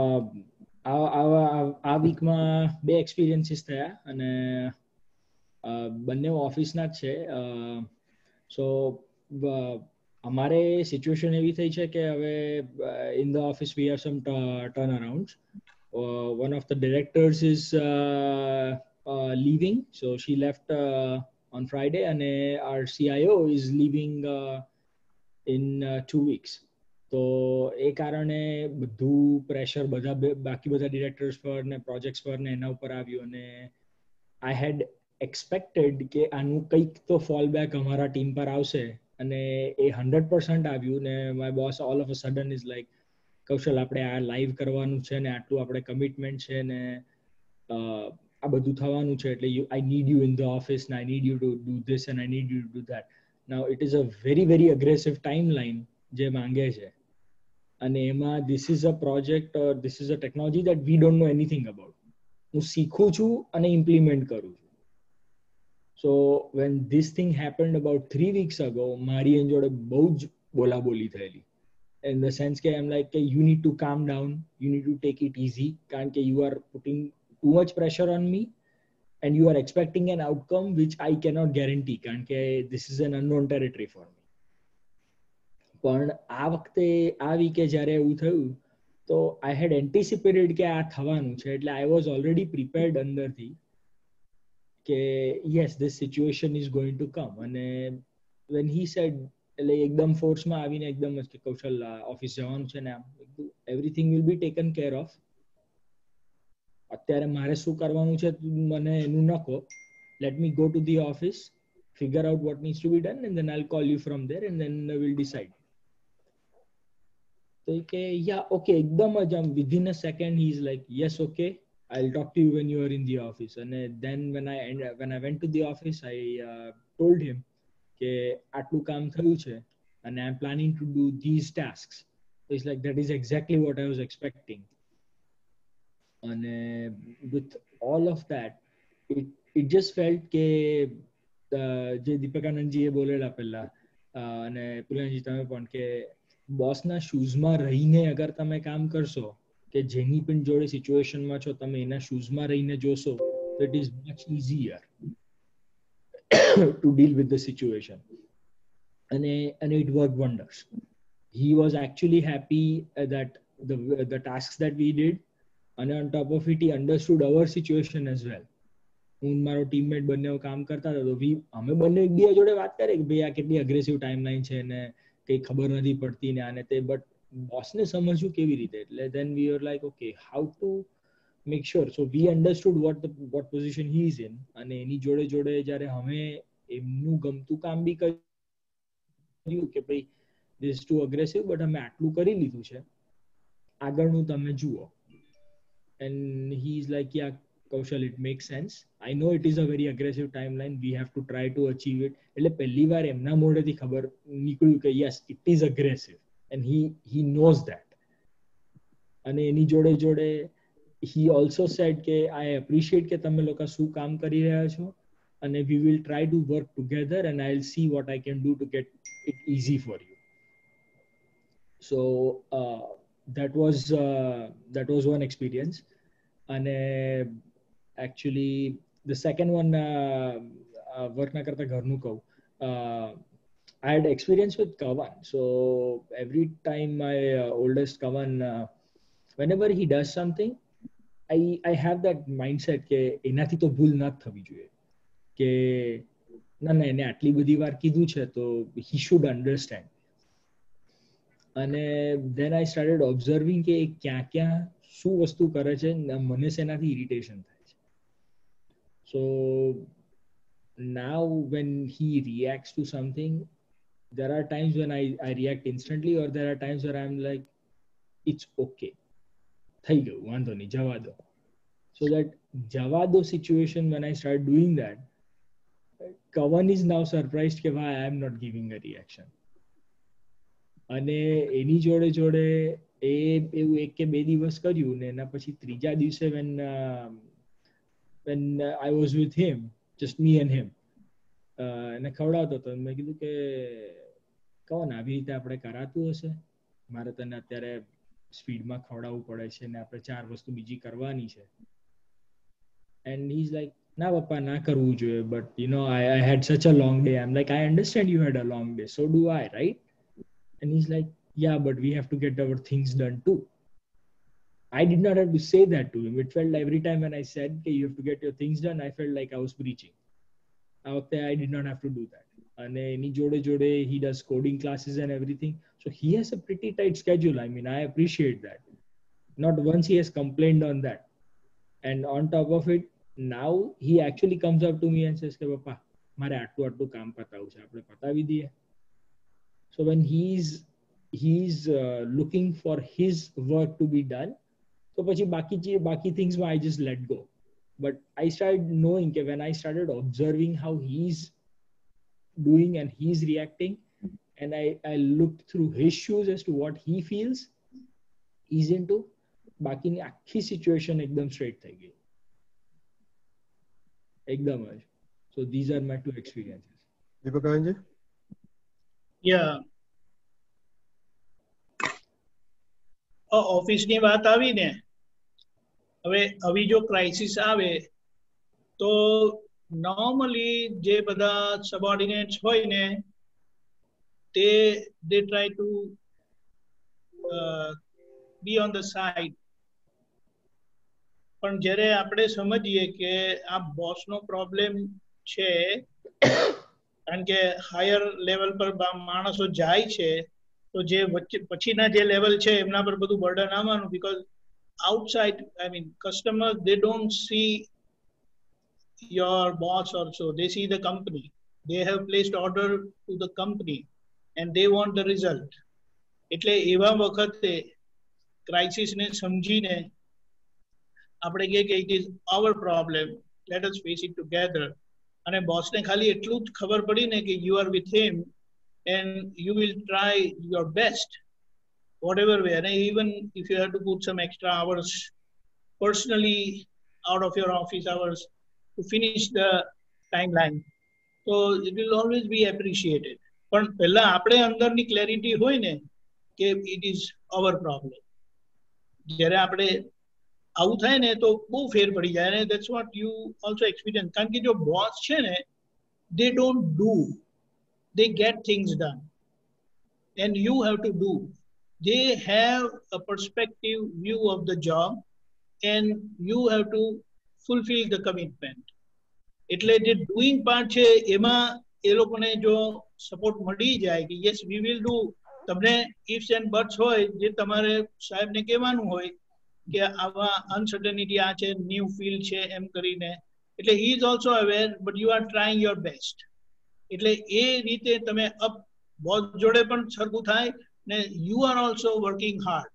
આ વીકમાં 2 experiences થયા અને બંને ઓફિસના જ છે. સો અમારે સિચ્યુએશન એવી થઈ છે કે હવે in the office we have some turnarounds. One of the directors is leaving, so she left on Friday, and our CIO is leaving in 2 weeks. તો એ કારણે બધું પ્રેશર બાકી બધા ડિરેક્ટર્સ પર ને પ્રોજેક્ટ્સ પર ને એના ઉપર આવ્યું. અને આઈ હેડ એક્સપેક્ટેડ કે આનું કંઈક તો ફોલ બેક અમારા ટીમ પર આવશે, અને એ 100% આવ્યું. ને my boss all of a sudden is like, Kaushal આપણે આ લાઈવ કરવાનું છે ને આટલું આપણે કમિટમેન્ટ છે ને આ બધું થવાનું છે, એટલે I need you in the office, ને I need you to do this and I need you to do that. Now it is a very very aggressive timeline જે માંગે છે, અને એમાં this is a project or this is a technology that we don't know anything about. હું શીખું છું અને implement કરું છું. So when this thing happened about 3 weeks ago, મારી એની જોડે બહુ જ બોલાબોલી થયેલી. In the sense that I'm like, you need to calm down, you need to take it easy, because you are putting too much pressure on me and you are expecting an outcome which I cannot guarantee, because this is an unknown territory for me. પણ આ વખતે આ VK જ્યારે એવું થયું તો I had anticipated કે આ થવાનું છે, એટલે I was already prepared અંદરથી કે yes, this situation is going to come. અને when he said, એટલે એકદમ ફોર્સમાં આવીને એકદમ જ કે કૌશલ ઓફિસ જવાનું છે ને આમ, everything will be taken care of. અત્યારે મારે શું કરવાનું છે મને એનું ન કહો, let me go to the office, figure out what needs to be done, and then I'll call you from there, and then we'll decide. So yeah, okay, ekdam જ આમ within a second he's like, yes, okay, I'll talk to you when you are in the office. And then when I went to the office, I told him કે આટલું કામ થયું છે and I'm planning to do these tasks. So it's like, that is exactly what I was expecting. And with all of that, it just felt કે જે દીપકાનંદજીએ બોલેલા પહેલા અને પુલનજી તમે પણ કે બોસના શૂઝમાં રહીને અગર તમે કામ કરશો કે જેની પણ જોડે સિચ્યુએશનમાં છો તમે એના શૂઝમાં રહીને જોશો તો it is much easier to deal with the situation. And it worked wonders. He was actually happy that the tasks that we did, and on top of it he understood our situation as well. હું મારો teammate બંને કામ કરતા હતા તો અમે બંને એકબીજા જોડે વાત કરીએ કે ભાઈ આ કેટલી અગ્રેસિવ ટાઈમલાઈન છે ને કંઈ ખબર નથી પડતી ને આને તે, બટ બોસને સમજવું કેવી રીતે, એટલે then we were like, okay, how to make sure. So we understood what position he is in, અને એની જોડે જોડે જ્યારે અમે એમનું ગમતું કામ બી કર્યું કે ભાઈ this is too aggressive, but અમે આટલું કરી લીધું છે, આગળનું તમે જુઓ. And he's like, yeah, Kaushal, it makes sense. I know it is a very aggressive timeline. We have to try to achieve it. એટલે પહેલી વાર એમના મોઢેથી ખબર નીકળ્યું કે yes, it is aggressive, and he knows that. અને એની જોડે જોડે he also said કે I appreciate કે તમે લોકો શું કામ કરી રહ્યા છો, and we will try to work together, and I'll see what I can do to get it easy for you. So that was one experience. And actually the second one, work na karta gharnu કહું, I had experience with Kavan. So every time my oldest Kavan, whenever he does something, I have that mindset કે એનાથી તો ભૂલ ના થવી જોઈએ, કે ના એને આટલી બધી વાર કીધું છે તો he should understand. અને then I started observing કે ક્યાં ક્યાં શું વસ્તુ કરે છે, મને શેનાથી ઇરિટેશન થાય છે. So now when he reacts to something, there are times when I react instantly, or there are times where I'm like, it's okay, થઈ ગયું વાંધો નહીં જવા દો. So that જવા દો situation, when I start doing that, Kavan is now surprised કે why I am not giving a reaction. અને એની જોડે જોડે એવું 1 કે 2 દિવસ કર્યું ને એના પછી ત્રીજા દિવસે when I was with him, just me and him, એને ખવડાવતો હતો, મેં કીધું કે કોણ આવી રીતે આપણે કરાતું હશે, મારે તને અત્યારે સ્પીડમાં ખવડાવવું પડે છે ને આપણે 4 વસ્તુ બીજી કરવાની છે. And he's like, ના પપ્પા ના કરવું જોઈએ, but you know I had such a long day. I'm like, I understand you had a long day, so do I, right? And he's like, yeah, but we have to get our things done too. I did not have to say that to him. It felt like every time when I said, okay, you have to get your things done, I felt like I was preaching. I did not have to do that. And any jode, he does coding classes and everything. So he has a pretty tight schedule. I mean, I appreciate that. Not once he has complained on that. And on top of it, now he actually comes up to me and says, Papa, mare aatlu kaam patavu chhe, apne patavi diye. So when he's looking for his work to be done, so pachi baki things I just let go. But I started knowing that when I started observing how he's doing and he's reacting, and I looked through his shoes as to what he feels he's into, baki ni akhi situation ekdam straight thai gayi, ekdam. So these are my 2 experiences. Deepakanand, Yeah. ઓફિસની વાત આવી ને, હવે આવી જો crisis આવે તો normally જે બધા સબઓર્ડિનેટ્સ હોય ને તે they try to be on the side. પણ જ્યારે આપણે સમજીએ કે આ બોસનો પ્રોબ્લેમ છે, કારણ કે હાયર લેવલ પર માણસો જાય છે તો જે પછીના જે લેવલ છે એમના પર બધું બર્ડન આવવાનું, because outside, I mean, customers, they don't see your boss also, they see the company. They have placed order to the company and they want the result. એટલે એવા વખતે ક્રાઇસિસ ને સમજીને આપણે કહે કે it is our problem, let us face it together. અને બોસને ખાલી એટલું જ ખબર પડી ને કે you are with him and you will try your best whatever way, and even if you have to put some extra hours personally out of your office hours to finish the timeline, so it will always be appreciated. પણ પહેલા આપણે અંદરની clarity હોય ને કે it is our problem. જ્યારે આપણે આવું થાય ને તો બહુ ફેર પડી જાય, અને that's what you also experience. કારણ કે જો બોસ છે ને, they don't do, they get things done and you have to do. They have a perspective view of the job and you have to fulfill the commitment. એટલે જે doing part છે એમાં એ લોકોને જો સપોર્ટ મળી જાય કે યસ વી વિલ ડુ, તમને ઇફ્સ એન્ડ બટ્સ હોય જે તમારે સાહેબને કહેવાનું હોય કે આવા અનસર્ટનિટી આ છે, ન્યૂ ફિલ્ડ છે એમ કરીને, એટલે he is also aware but you are trying your best. એટલે એ રીતે તમે અપ બોસ જોડે પણ સરખું થાય ને you are also working hard.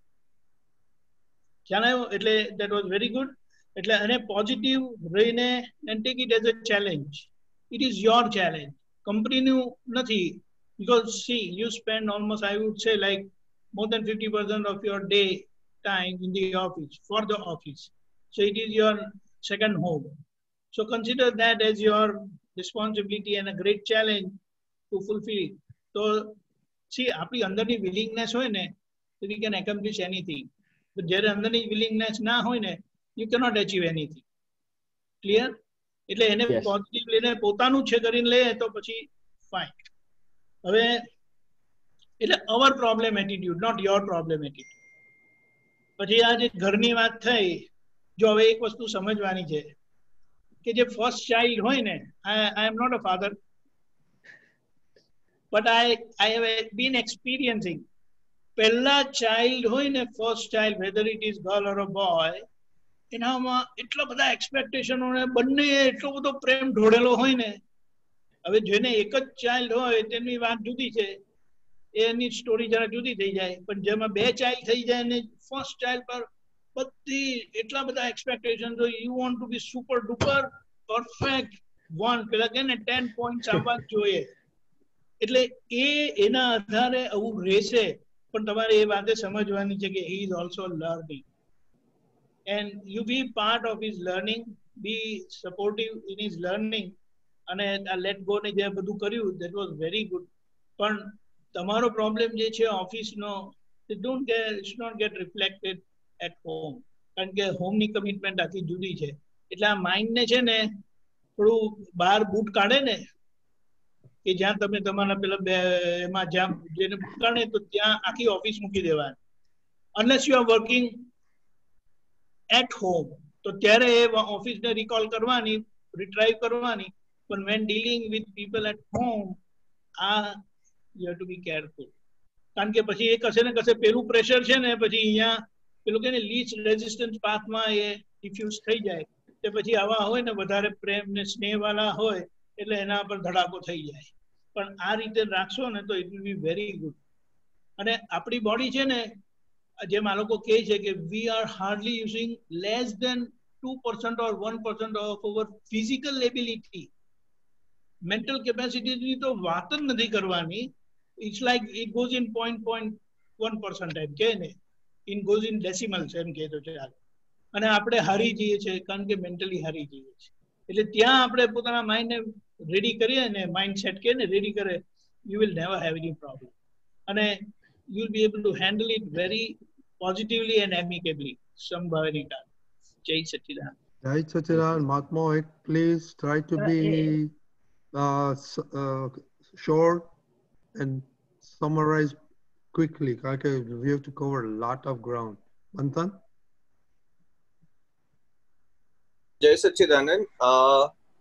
ખ્યાલ આવ્યો? એટલે દેટ વોઝ વેરી ગુડ. એટલે અને પોઝિટિવ રહીને and take it as a challenge. It is your challenge, કંપનીનું નથી. Because see, you spend almost, I would say, like more than 50% of your day time in the office, for the office. So it is your second home. So consider that as your responsibility and a great challenge to fulfill. So see, આપણી અંદરની willingness હોય ને, so we can accomplish anything. But જ્યારે અંદરની willingness ના હોય ને, you cannot achieve anything. Clear? એટલે એને પોઝિટિવ લઈને પોતાનું છે કરીને લે તો પછી ફાઇન. હવે એટલે our problem attitude, not your problem attitude. પછી આ જે ઘરની વાત થઈ, જો હવે એક વસ્તુ સમજવાની છે કે જે ફર્સ્ટ ચાઇલ્ડ હોય ને, I am not a father but I have been experiencing. પહેલા ચાઇલ્ડ હોય ને, first child, whether it is girl or a boy, એનામાં એટલા બધા એક્સપેક્ટેશનો ને બંને એટલો બધો પ્રેમ ઢોળેલો હોય ને. હવે જેને એક જ ચાઇલ્ડ હોય તેની વાત જુદી છે, એની સ્ટોરી જરા જુદી થઈ જાય. પણ જેમાં બે ચાઇલ્ડ થઈ જાય ને ફર્સ્ટ ચાઇલ્ડ પર બધી એટલા બધા એક્સપેક્ટેશન હોય, you want to be super duper perfect one, પેલા કે ને 10 પોઈન્ટ્સ આવવા જ જોઈએ. એટલે એના આધારે આવું રહેશે. પણ તમારે એ વાતે સમજવાની છે કે he is also learning and you be part of his learning, be supportive in his learning. અને આ લેટ ગો ને જે બધું કર્યું, that was very good. પણ તમારો પ્રોબ્લેમ જે છે ઓફિસનો, it's not get reflected at home. કારણ કે હોમની કમિટમેન્ટ આખી જુદી છે. એટલે આ માઇન્ડને છે ને થોડું બહાર બૂટ કાઢે ને, કે જ્યાં તમે તમારા પેલા એમાં જ્યાં જેને બૂટ કાઢે તો ત્યાં આખી ઓફિસ મૂકી દેવાની. unless you are working at home, તો ત્યારે એ ઓફિસને રિકોલ કરવાની, રિટ્રાઈવ કરવાની. But when dealing with people at home, you have to be careful. કારણ કે પછી એ કશે ને કશે પેલું પ્રેશર છે ને, પછી અહીંયા પેલું કે ને લીસ્ટ રેઝિસ્ટન્સ પાથમાં એ ડિફ્યુઝ થઈ જાય. તે પછી આવા હોય ને વધારે પ્રેમ ને સ્નેહવાળા હોય એટલે એના પર ધડાકો થઈ જાય. પણ આ રીતે રાખશો ને તો it will be very good. અને આપણી બોડી છે ને, જેમ આ લોકો કહે છે કે we are hardly using less than 2% or 1% of our physical ability. Mental કેપેસિટીની તો વાત જ નથી કરવાની. It's like it goes in 0.1% એમ કે ને, ઇન ગોઝ ઇન ડેસિમલ્સ એમ કહે તો ચાલે. અને આપણે હારી જઈએ છીએ કારણ કે મેન્ટલી હારી જઈએ છીએ. એટલે ત્યાં આપણે પોતાના માઇન્ડને રેડી કરીએ ને, માઇન્ડ સેટ કે ને રેડી કરે, you will never have any problem. અને you will be able to handle it very positively and amicably. સંભાવનિકા. જય Satchidanand. Jai Sachidanand. Mahatma, please try to be short and summarize quickly. We have to cover a lot of ground. Manthan? Jai Sachidanand.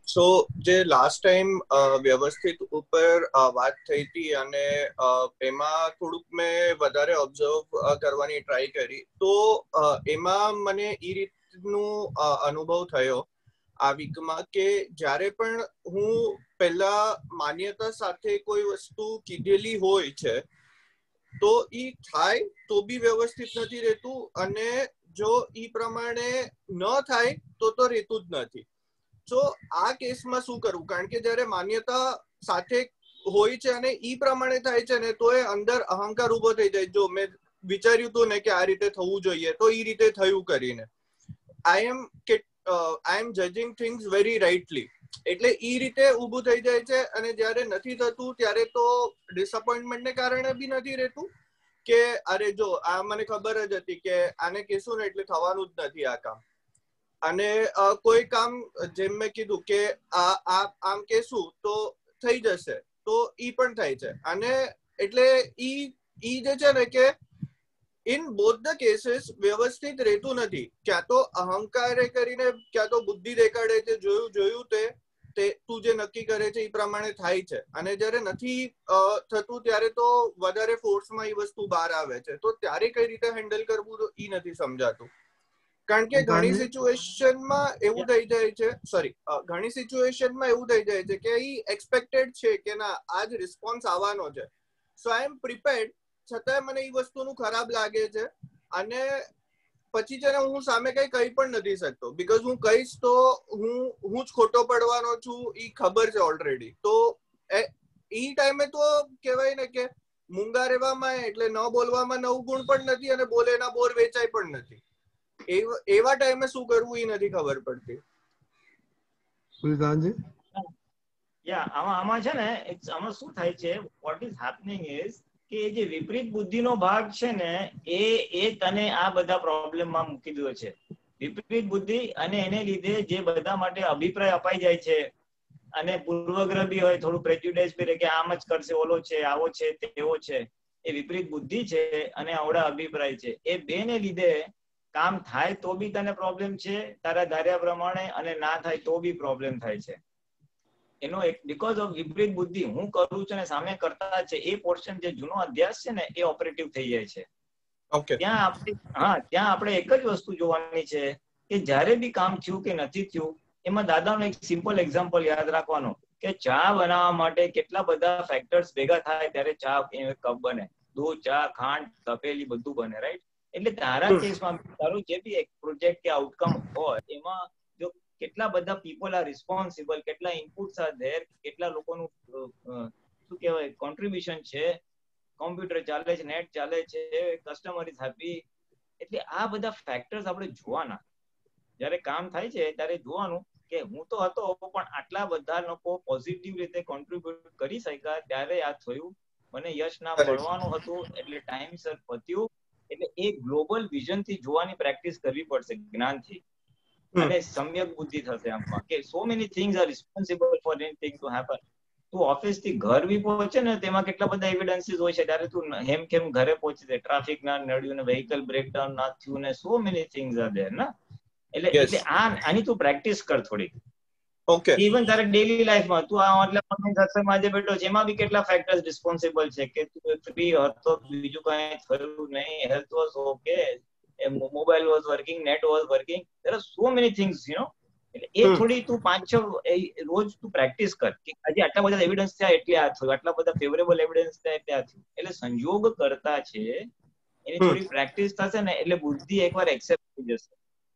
સો જે last time વ્યવસ્થિત ઉપર વાત થઈ હતી અને એમાં થોડુંક મેં વધારે ઓબ્ઝર્વ કરવાની ટ્રાય કરી, તો એમાં મને એ રીતનું અનુભવ થયો આ વીકમાં કે જ્યારે પણ હું પહેલા માન્યતા સાથે કોઈ વસ્તુ કીધેલી હોય છે તો ઈ થાય તો બી વ્યવસ્થિત નથી રહેતું, અને જો ઈ પ્રમાણે ન થાય તો રહેતું જ નથી. તો આ કેસમાં શું કરવું? કારણ કે જ્યારે માન્યતા સાથે હોય છે અને ઈ પ્રમાણે થાય છે ને, તો એ અંદર અહંકાર ઉભો થઈ જાય. જો મેં વિચાર્યું હતું ને કે આ રીતે થવું જોઈએ તો ઈ રીતે થયું કરીને I am judging things very rightly, એટલે ઈ રીતે ઊભું થઈ જાય છે. અને જ્યારે નથી થતું ત્યારે તો ડિસઅપોઇન્ટમેન્ટને કારણે બી નથી રહેતું કે અરે જો આ મને ખબર જ હતી કે આને કહેશું ને એટલે થવાનું જ નથી આ કામ. અને કોઈ કામ જેમ મેં કીધું કે આમ કહેશું તો થઈ જશે, તો ઈ પણ થાય છે. અને એટલે ઈ જે છે ને કે ઇન બોથ ધ કેસીસ વ્યવસ્થિત રહેતું નથી. ક્યાં તો અહંકારે કરીને ક્યાં તો બુદ્ધિ દેખાડે છે, જોયું તે તું જે નક્કી કરે છે એ પ્રમાણે થાય છે. અને જ્યારે નથી થતું ત્યારે તો વધારે ફોર્સમાં એ વસ્તુ બહાર આવે છે. તો ત્યારે કઈ રીતે હેન્ડલ કરવું એ નથી સમજાતું. કારણ કે ઘણી સિચ્યુએશનમાં એવું થઈ જાય છે, ઘણી સિચ્યુએશનમાં એવું થઈ જાય છે કે ઈ એક્સપેક્ટેડ છે કે ના આજ રિસ્પોન્સ આવવાનો છે, સો આઈ એમ પ્રિપેર્ડ, છતાંય મને એ વસ્તુનું ખરાબ લાગે છે. અને પછી છે ને હું સામે કઈ કહી પણ નથી શકતો, બીકોઝ હું કહીશ તો હું જ ખોટો પડવાનો છું, ઈ ખબર છે ઓલરેડી. તો ઈ ટાઈમે તો કહેવાય ને કે મૂંગા રહેવામાં એટલે ન બોલવામાં 9 ગુણ પણ નથી અને બોલેના બોર વેચાય પણ નથી. એવા ટાઈમે શું કરવું એ નથી ખબર પડતી. આમાં છે ને આમાં શું થાય છે, વોટ ઇઝ હેપનિંગ ઇઝ કે જે વિપરીત બુદ્ધિનો ભાગ છે ને એ તને આ બધા પ્રોબ્લેમમાં મૂકી દીધો છે. વિપરીત બુદ્ધિ, અને એને લીધે જે બધા માટે અભિપ્રાય અપાઈ જાય છે અને પૂર્વગ્રહ બી હોય, થોડું પ્રેજ્યુડિસ બી રહે કે આમ જ કરશે, ઓલો છે, આવો છે, તેવો છે, એ વિપરીત બુદ્ધિ છે અને આવડા અભિપ્રાય છે. એ બેને લીધે કામ થાય તો બી તને પ્રોબ્લેમ છે તારા ધાર્યા પ્રમાણે, અને ના થાય તો બી પ્રોબ્લેમ થાય છે. એનો એક બીકોઝ ઓફ વિપરીત બુદ્ધિ, હું કરું છું ને સામે કરતા છે, એ પોર્શન જે જૂનો અધ્યાસ છે ને એ ઓપરેટિવ થઈ જાય છે. ત્યાં આપણે એક જ વસ્તુ જોવાની છે કે જ્યારે બી કામ થયું કે નથી થયું, એમાં દાદાનો એક સિમ્પલ એક્ઝામ્પલ યાદ રાખવાનો કે ચા બનાવવા માટે કેટલા બધા ફેક્ટર્સ ભેગા થાય ત્યારે ચા કપ બને. દૂધ, ચા, ખાંડ, તપેલી બધું બને, રાઈટ? એટલે તારા કેસમાં તારું જે બી એક પ્રોજેક્ટ કે આઉટકમ હોય એમાં જો કેટલા બધા પીપલ આર રિસ્પોન્સિબલ, કેટલા ઇનપુટ્સ આર ધેર, કેટલા લોકોનું શું કહેવાય કોન્ટ્રીબ્યુશન છે, કોમ્પ્યુટર ચાલે છે, નેટ ચાલે છે, કસ્ટમર ઇઝ હેપી. એટલે આ બધા ફેક્ટર્સ આપણે જોવાના. જ્યારે કામ થાય છે ત્યારે જોવાનું કે હું તો હતો પણ આટલા બધા લોકો પોઝિટિવ રીતે કોન્ટ્રીબ્યુટ કરી શક્યા ત્યારે આ થયું. મને યશ ના મળવાનું હતું એટલે ટાઈમસર પત્યું. એટલે એ ગ્લોબલ વિઝન થી જોવાની પ્રેક્ટિસ કરવી પડશે, જ્ઞાનથી. અને સમ્યક બુદ્ધિ થશે આમાં કે so many things are responsible for anything to happen. તું ઓફિસ થી ઘર બી પહોંચે ને તેમાં કેટલા બધા એવિડન્સીસ હોય છે, ત્યારે તું હેમ ઘરે પહોંચી જાય, ટ્રાફિક ના નડ્યું ને વેહિકલ બ્રેકડાઉન ના થયું ને so many things are there ના. એટલે આની તું પ્રેક્ટિસ કર થોડી. ઇવન તારે ડેલી લાઈફમાં તું એટલે સત્સંગમાં આજે બેઠો છે એમાં બી કેટલા ફેક્ટર્સ રિસ્પોન્સિબલ છે કે તું ફ્રી હતો, બીજું કઈ થયું નહીં, health was okay, mobile was working, net was working, there are so many things, you know. એટલે એ થોડી તું 5-6 રોજ તું પ્રેક્ટિસ કર કે આજે આટલા બધા એવિડન્સ થયા એટલે આ થયું, આટલા બધા ફેવરેબલ એવિડન્સ થયા એટલે આ થયું. એટલે સંયોગ કરતા છે એની થોડી પ્રેક્ટિસ થશે ને એટલે બુદ્ધિ એકવાર એક્સેપ્ટ થઈ જશે.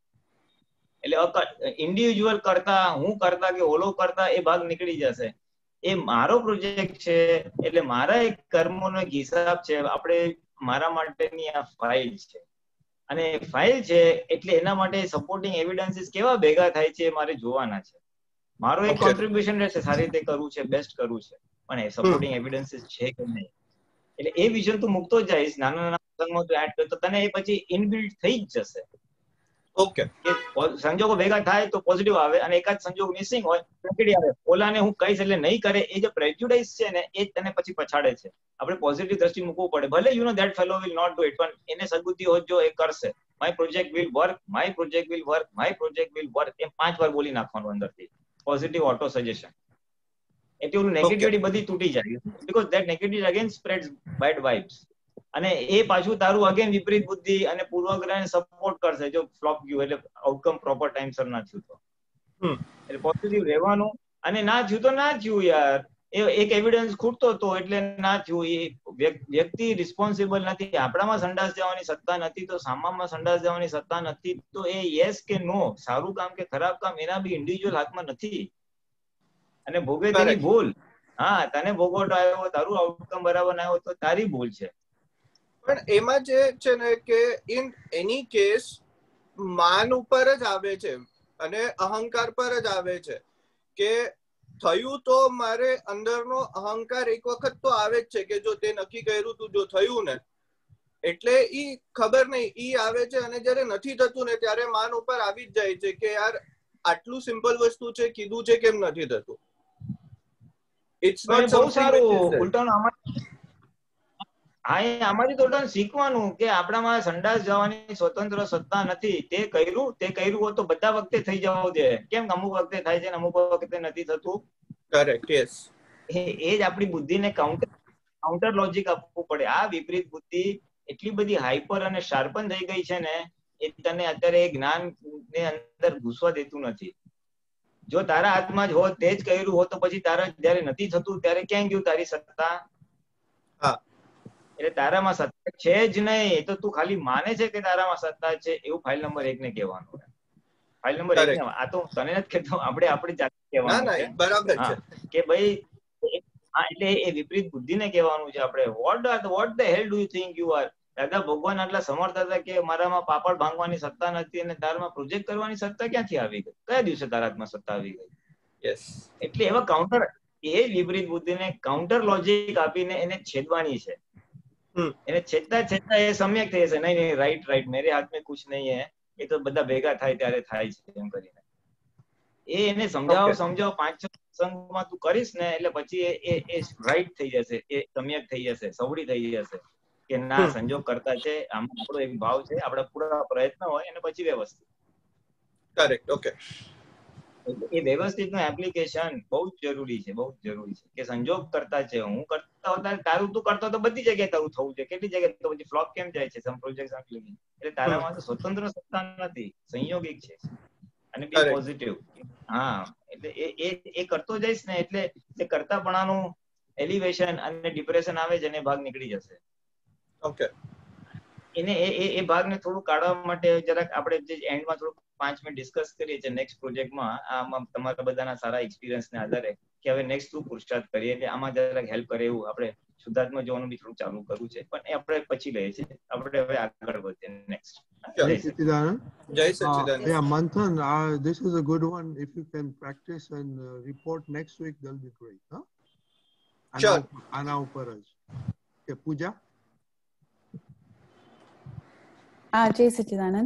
એટલે ઇન્ડિવિજ્યુઅલ કરતા, હું કરતા કે ઓલો કરતા એ ભાગ નીકળી જશે. એ મારો પ્રોજેક્ટ છે એટલે મારા એક કર્મોનો એક હિસાબ છે. આપણે મારા માટેની આ ફાઇલ છે અને ફાઇલ છે એટલે એના માટે સપોર્ટિંગ એવિડન્સીસ કેવા ભેગા થાય છે મારે જોવાના છે. મારો એક કોન્ટ્રીબ્યુશન રહેશે, સારી રીતે કરવું છે, બેસ્ટ કરવું છે, પણ એ સપોર્ટિંગ એવિડન્સીસ છે કે નહીં. એટલે એ વિઝન તું મૂકતો જઈશ, નાના નાના પ્રસંગમાં તું એડ કરતો તને એ પછી ઇનબિલ્ટ થઈ જ જશે. ઓકે, સંજોગો ભેગા થાય તો પોઝિટિવ આવે અને એકાદ સંજોગ મિસિંગ હોય નેગેટિવ આવે. ઓલાને હું કહીશ એટલે નહીં કરે, એ જે પ્રેજ્યુડાઇઝ છે ને એ તને પછી પછાડે છે. આપણે પોઝિટિવ દ્રષ્ટિ મૂકવું પડે. ભલે you know that fellow will not do it, પણ એને સદબુદ્ધિ હોય જો એ કરશે. My project will work, my project will work, my project will work, એમ 5 વાર બોલી નાખવાનું અંદરથી. Positive auto suggestion. એટલે ઓલું નેગેટિવિટી બધી તૂટી જાય, because that negativity again spreads bad vibes. અને એ પાછું તારું અગેન વિપરીત બુદ્ધિ અને પૂર્વગ્રહને સપોર્ટ કરશે જો ફ્લોપ ગયું એટલે આઉટકમ પ્રોપર ટાઈમસર ના થયું તો. એટલે પોઝિટિવ રહેવાનું, અને ના થયું તો ના થયું યાર, એ એક એવિડન્સ ખૂટતો હતો એટલે ના થયું. એ વ્યક્તિ રિસ્પોન્સિબલ નથી. આપણામાં સંડાસ જવાની સત્તા નથી તો સામામાં સંડાસ જવાની સત્તા નથી, તો એ યસ કે નો, સારું કામ કે ખરાબ કામ, એના બી ઇન્ડિવિજ્યુઅલ હાથમાં નથી. અને ભોગે તેની ભૂલ. હા, તને ભોગવટો આવ્યો, તારું આઉટકમ બરાબર ના આવ્યો તો તારી ભૂલ છે. પણ એમાં જે છે ને કે ઇન એની કેસ માન ઉપર જ આવે છે અને અહંકાર પર જ આવે છે કે થયું તો મારે અંદરનો અહંકાર એક વખત તો આવે જ છે કે જો તે નક્કી કર્યું તું જો થયું ને એટલે ઈ ખબર નહીં ઈ આવે છે. અને જયારે નથી થતું ને ત્યારે માન ઉપર આવી જ જાય છે કે યાર આટલું સિમ્પલ વસ્તુ છે, કીધું છે, કેમ નથી થતું. ઇટ્સ નોટ બહુ સારું સમથિંગ ઉલટાનું. હા, એ આમાંથી તો ઉલટાનું શીખવાનું કે આપણામાં સંડાસ જવાની સ્વતંત્ર સત્તા નથી. તે કર્યું હોત તો બધા વખતે થઈ જવું જોઈએ. કેમ અમુક વખતે થાય છે ને અમુક વખતે નથી થતું? Correct, yes. એ જ આપણી બુદ્ધિને કાઉન્ટર લોજિક આપવું પડે. આ વિપરીત બુદ્ધિ એટલી બધી હાઈપર અને શાર્પન થઈ ગઈ છે ને, એ તને અત્યારે એ જ્ઞાન ને અંદર ઘૂસવા દેતું નથી. જો તારા હાથમાં જ હોત, તે જ કર્યું હોત, તો પછી તારા જયારે નથી થતું ત્યારે ક્યાં ગયું તારી સત્તા? એટલે તારામાં સત્તા છે જ નહીં. એ તો તું ખાલી માને છે કે તારામાં સત્તા છે, એવું ફાઇલ નંબર 1 ને કહેવાનું. ફાઇલ નંબર 1 ને આ તો તને નથી કહેતો, આપણે આપણી જાતે કહેવાનું છે. બરાબર છે કે ભાઈ હા, એટલે એ વિપરીત બુદ્ધિને કહેવાનું છે આપણે, what the hell do you think you are? Dada Bhagwan આટલા સમર્થ હતા કે મારામાં પાપડ ભાંગવાની સત્તા નથી અને તારામાં પ્રોજેક્ટ કરવાની સત્તા ક્યાંથી આવી ગઈ? કયા દિવસે તારા હાથમાં સત્તા આવી ગઈ? એટલે એવા કાઉન્ટર, એ વિપરીત બુદ્ધિને કાઉન્ટર લોજિક આપીને એને છેદવાની છે. એને છેદતા એ સમ્યક થઈ જશે, નહીં નહીં, રાઈટ, મેરે હાથ મેં કુછ નહીં હે, એ તો બધા ભેગા થાય ત્યારે થાય છે એમ કરીને. એને સમજાવો 5-6 સંગમાં તું કરીશ ને એટલે પછી એ રાઈટ થઈ જશે, એ સમ્યક થઈ જશે, સવડી થઈ જશે કે ના, સંજોગ કરતા છે, આમાં આપણો એક ભાવ છે, આપણા પૂરા પ્રયત્ન હોય અને પછી વ્યવસ્થિત. Correct, okay. એ વ્યવસ્થિત નું એપ્લિકેશન બહુ જ જરૂરી છે, બહુ જ જરૂરી છે. કે સંજોગ કરતા છે, હું કરતા હોતા તારું તું કરતો તો બધી જગ્યાએ તારું થવું છે, કેટલી જગ્યાએ તો પછી ફ્લોપ કેમ જાય છે? સમ પ્રોજેક્ટ એટલે તારામાં સ્વતંત્ર સત્તા નથી, સંયોગિક છે. અને બી પોઝિટિવ. હા, એટલે એ કરતો જઈશ ને એટલે એ કરતાપણાનું એલિવેશન અને ડિપ્રેશન આવે છે, એને ભાગ નીકળી જશે. ઓકે. એને એ ભાગને થોડું કાઢવા માટે જરાક આપણે જે એન્ડમાં થોડું 5 મિનિટ ડિસ્કસ કરીએ છીએ નેક્સ્ટ પ્રોજેક્ટમાં. આમાં તમારા બધાના સારા એક્સપિરિયન્સને આધારે કે હવે નેક્સ્ટ શું પુરુષાર્થ કરીએ, એટલે આમાં જરાક હેલ્પ કરે એવું આપણે શુદ્ધાત્મા જોવાનું બી થોડું ચાલુ કરવું છે, પણ એ આપણે પછી લઈએ છીએ. આપણે હવે આગળ વધીએ next. Jai Satchidanand. Jai Satchidanand. Yeah, Manthan, this is a good one. If you can practice and report next week, that'll be great. Huh? Sure. Ana upar જ. Okay, Pooja? Jai Satchidanand.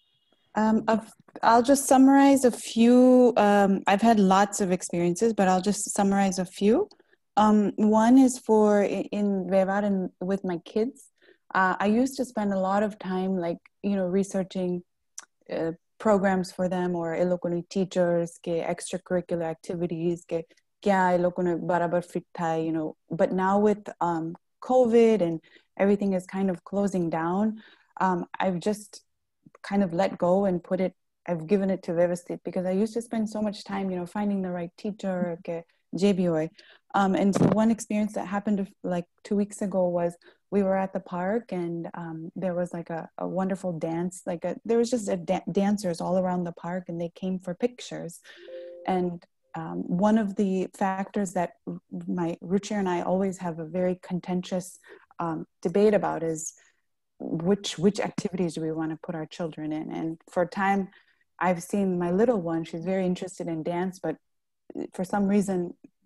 I'll just summarize a few. I've had lots of experiences, but I'll just summarize a few. One is for in Vevar and with my kids. I used to spend a lot of time, like, researching programs for them, or teachers, extracurricular activities, kya barabar fit thai, But now with COVID and everything is kind of closing down, I've just kind of let go and I've given it to Vyavasthit, because I used to spend so much time, finding the right teacher, JBOI. And so one experience that happened like 2 weeks ago was we were at the park and there was like a wonderful dance, there was just dancers all around the park and they came for pictures. And one of the factors that my Ruchir and I always have a very contentious debate about is which activities do we want to put our children in. And for a time I've seen my little one, she's very interested in dance, but for some reason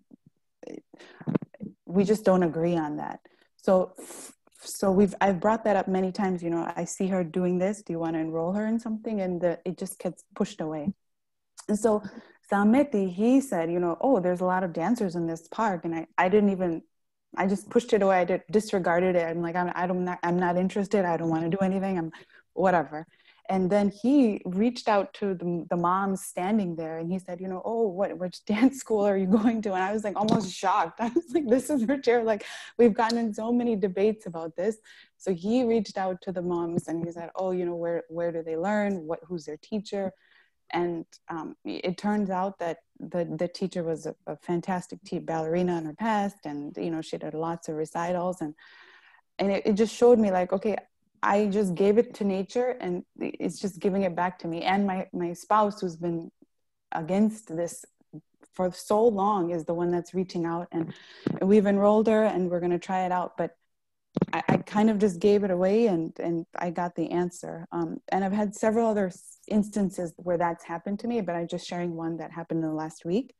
we just don't agree on that. So I've brought that up many times, I see her doing this, do you want to enroll her in something? And it just gets pushed away. And so Sameti, he said, oh, there's a lot of dancers in this park. And I just pushed it away. I disregarded it. I'm like, I'm not interested. I don't want to do anything. Whatever. And then he reached out to the moms standing there and he said, oh, which dance school are you going to? And I was like almost shocked. I was like, this is Richard. Like, we've gotten in so many debates about this. So he reached out to the moms and he said, oh, where do they learn? Who's their teacher? And it turns out that the teacher was a fantastic ballerina in her past. And, she did lots of recitals. And it just showed me like, okay, I just gave it to nature and it's just giving it back to me. And my spouse, who's been against this for so long, is the one that's reaching out, and we've enrolled her and we're going to try it out. But I kind of just gave it away and I got the answer. And I've had several other instances where that's happened to me, but I'm just sharing one that happened in the last week.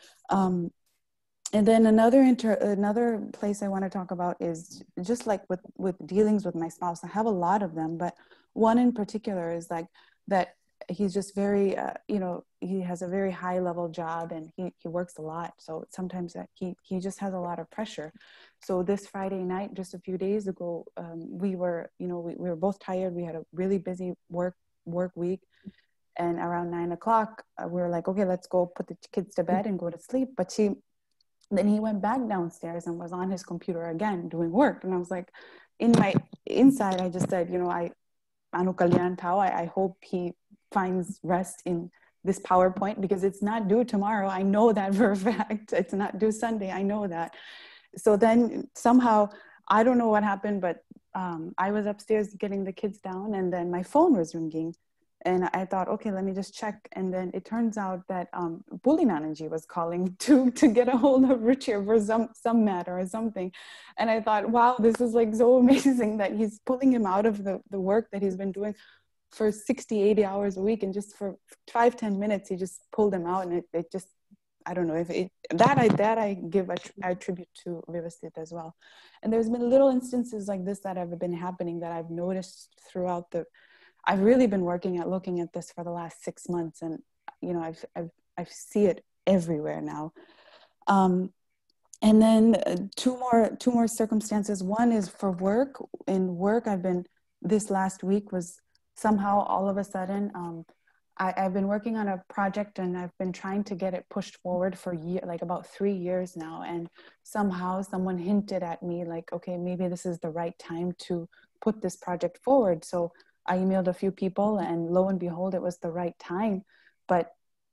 And then another place I want to talk about is just like with dealings with my spouse. I have a lot of them, but one in particular is like that he's just very, he has a very high level job and he works a lot. So sometimes that he just has a lot of pressure. So this Friday night, just a few days ago, we were both tired. We had a really busy work week. And around 9 o'clock, we were like, okay, let's go put the kids to bed and go to sleep. But then he went back downstairs and was on his computer again doing work. And I was like, inside, I just said, I hope he finds rest in this PowerPoint because it's not due tomorrow. I know that for a fact. It's not due Sunday. I know that. So then somehow, I don't know what happened, but I was upstairs getting the kids down and then my phone was ringing. And I thought, okay, let me just check. And then it turns out that Buli Nanaji was calling to get a hold of Richard for some matter or something. And I thought, wow, this is like so amazing that he's pulling him out of the work that he's been doing for 60, 80 hours a week. And just for 5-10 minutes, he just pulled him out. And it just, I don't know if I attribute to Vyvasthit as well. And there's been little instances like this that have been happening that I've noticed throughout I've really been looking at this for the last 6 months, and I see it everywhere now. And then two more circumstances. One is for work. In work, this last week was somehow all of a sudden, I've been working on a project and I've been trying to get it pushed forward for about 3 years now. And somehow someone hinted at me like, okay, maybe this is the right time to put this project forward. So I emailed a few people and lo and behold, it was the right time. But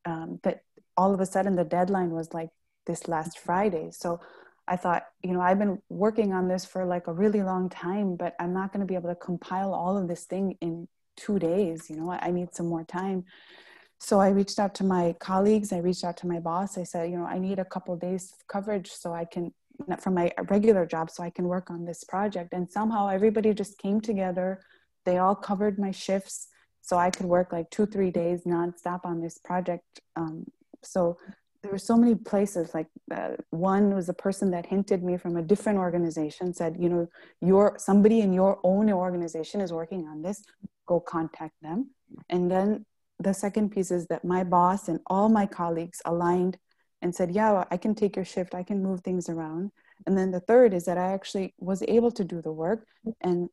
all of a sudden the deadline was like this last Friday. So I thought, I've been working on this for like a really long time, but I'm not going to be able to compile all of this thing in 2 days. I need some more time. So I reached out to my colleagues. I reached out to my boss. I said, I need a couple days coverage so I can, from my regular job, so I can work on this project. And somehow everybody just came together. They all covered my shifts so I could work like 2-3 days nonstop on this project. So there were so many places. Like one was a person that hinted me from a different organization, said, somebody in your own organization is working on this, go contact them. And then the second piece is that my boss and all my colleagues aligned and said, yeah, I can take your shift, I can move things around. And then the third is that I actually was able to do the work and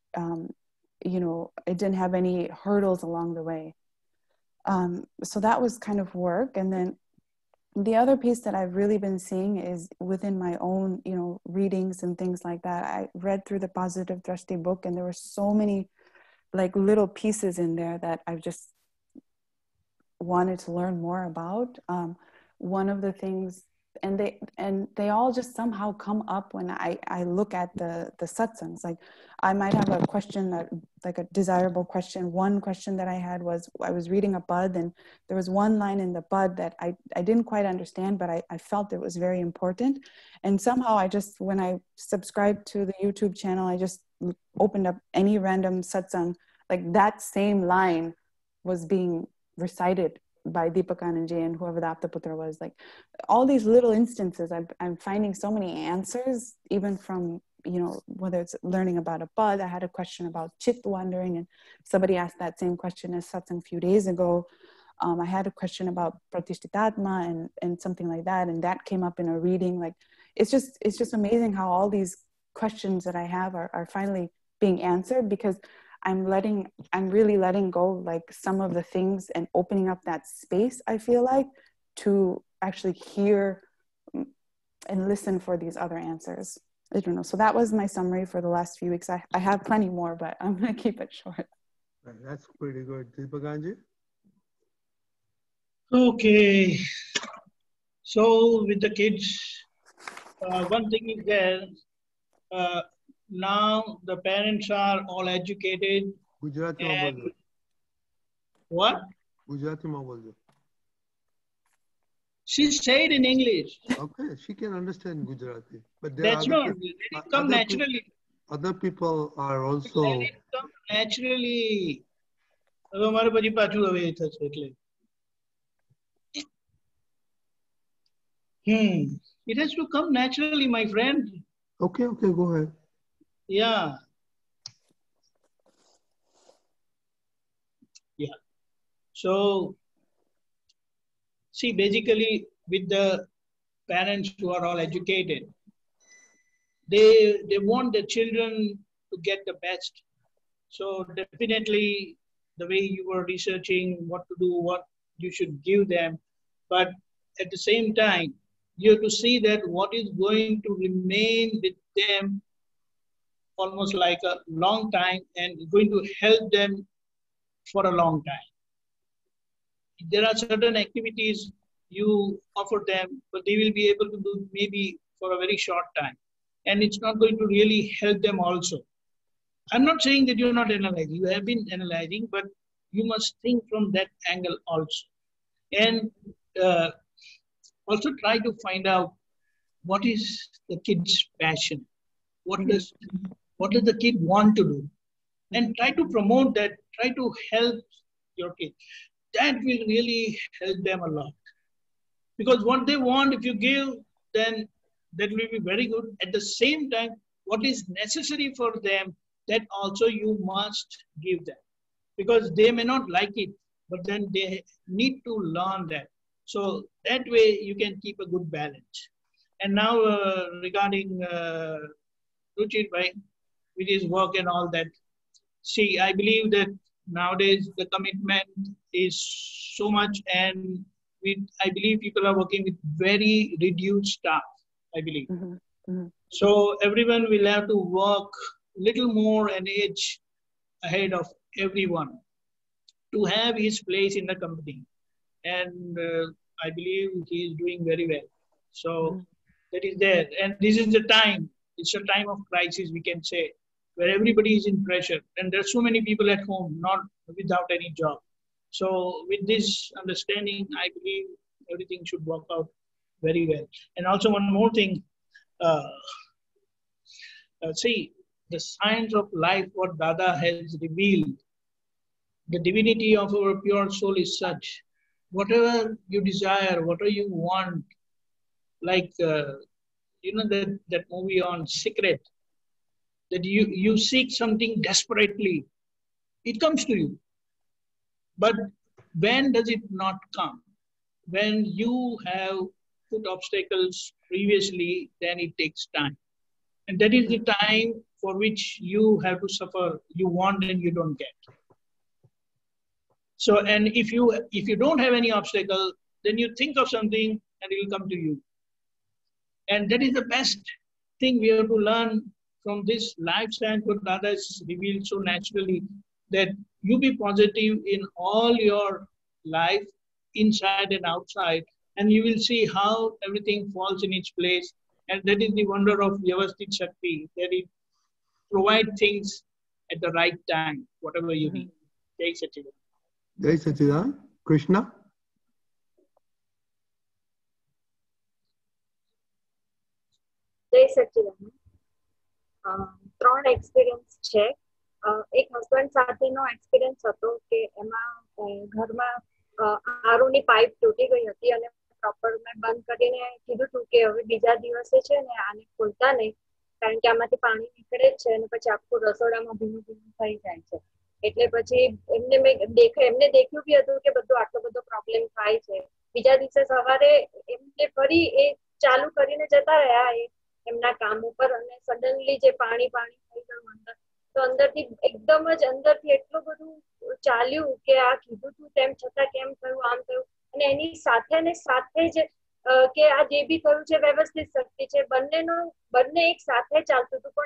it didn't have any hurdles along the way. So that was kind of work. And then the other piece that I've really been seeing is within my own, readings and things like that. I read through the Positive Drashti book and there were so many like little pieces in there that I've just wanted to learn more about. One of the things, and they all just somehow come up when I look at the satsangs. Like I might have a question that, like a desirable question. One question that I had was, I was reading a Pad and there was one line in the Pad that I didn't quite understand, but I felt it was very important. And somehow when I subscribed to the YouTube channel, I just opened up any random satsang, like that same line was being recited by Deepak Anandji and whoever the Aptaputra was. Like all these little instances, I'm finding so many answers, even from, whether it's learning about a Pad. I had a question about chit wandering and somebody asked that same question as satsang a few days ago. I had a question about Pratishtitatma and something like that. And that came up in a reading. Like, it's just amazing how all these questions that I have are finally being answered, because I'm really letting go, like some of the things, and opening up that space, I feel like, to actually hear and listen for these other answers. I don't know. So that was my summary for the last few weeks. I have plenty more, but I'm going to keep it short. That's pretty good. Deepakanji? Okay. So with the kids, one thing is there, now the parents are all educated. Gujarati and માં what? Gujarati માં બોલજો. She said in English. Okay, she can understand Gujarati. But there That's not, let it come naturally. Other people are also... Let it come naturally. હવે મારે પછી પાછું હવે થશે એટલે. It has to come naturally, my friend. Okay, go ahead. Yeah. So, see, basically, with the parents who are all educated, they want the children to get the best. So, definitely, the way you were researching what to do, what you should give them, but at the same time, you have to see that what is going to remain with them almost like a long time and going to help them for a long time. There are certain activities you offer them, but they will be able to do maybe for a very short time. And it's not going to really help them also. I'm not saying that you're not analyzing. You have been analyzing, but you must think from that angle also. And also try to find out what is the kid's passion. What does the kid want to do? And try to promote that, try to help your kid. That will really help them a lot. Because what they want, if you give, then that will be very good. At the same time, what is necessary for them, that also you must give them. Because they may not like it, but then they need to learn that. So that way you can keep a good balance. And now regarding Ruchir Bhai, with his work and all that, see, I believe that nowadays the commitment is so much, and I believe people are working with very reduced staff, I believe. So everyone will have to work little more an age ahead of everyone to have his place in the company. And I believe he is doing very well. So that is there. And this is the time, it's a time of crisis, we can say, where everybody is in pressure. And there's so many people at home, not without any job. So with this understanding, I believe everything should work out very well. And also one more thing, see, the science of life, what Dada has revealed, the divinity of our pure soul is such, whatever you desire, whatever you want, like, that movie on Secret, that you seek something desperately, it comes to you. But when does it not come? When you have put obstacles previously, then it takes time. And that is the time for which you have to suffer. You want and you don't get. So, and if you don't have any obstacle, then you think of something and it will come to you. And that is the best thing we have to learn from this life science, what Dada has revealed so naturally, that you be positive in all your life, inside and outside, and you will see how everything falls in its place. And that is the wonder of Vyavasthit Shakti, that it provides things at the right time, whatever you need. Jai Sachidanand. Jai Sachidanand. Krishna? જય સચ્ચિદાનંદ. 3 experience છે. એક husband સાથેનો experience હતો કે એમાં ઘરમાં આરોની pipe તૂટી ગઈ હતી અને પ્રોપર મેં બંધ કરીને કીધું હતું કે હવે બીજા દિવસે છે ને આને ખોલતા નહીં, કારણ કે આમાંથી પાણી નીકળે જ છે અને પછી આખું રસોડામાં ભીનું ભીનું થઈ જાય છે. એટલે પછી એમને દેખ્યું બી હતું કે બધું આટલો બધો પ્રોબ્લેમ થાય છે. બીજા દિવસે સવારે એમને ફરી એ ચાલુ કરીને જતા રહ્યા એમના કામ ઉપર, અને સડનલી જે પાણી થઈ ગયું અંદર, તો અંદરથી એકદમ જ અંદરથી એટલું બધું ચાલ્યું કે આ કીધું તું તેમ છતાં કેમ થયું, આમ થયું. અને એની સાથે ને સાથે જ કે આ જે બી થયું છે વ્યવસ્થિત શક્તિ છે, બંને એક સાથે ચાલતું હતું.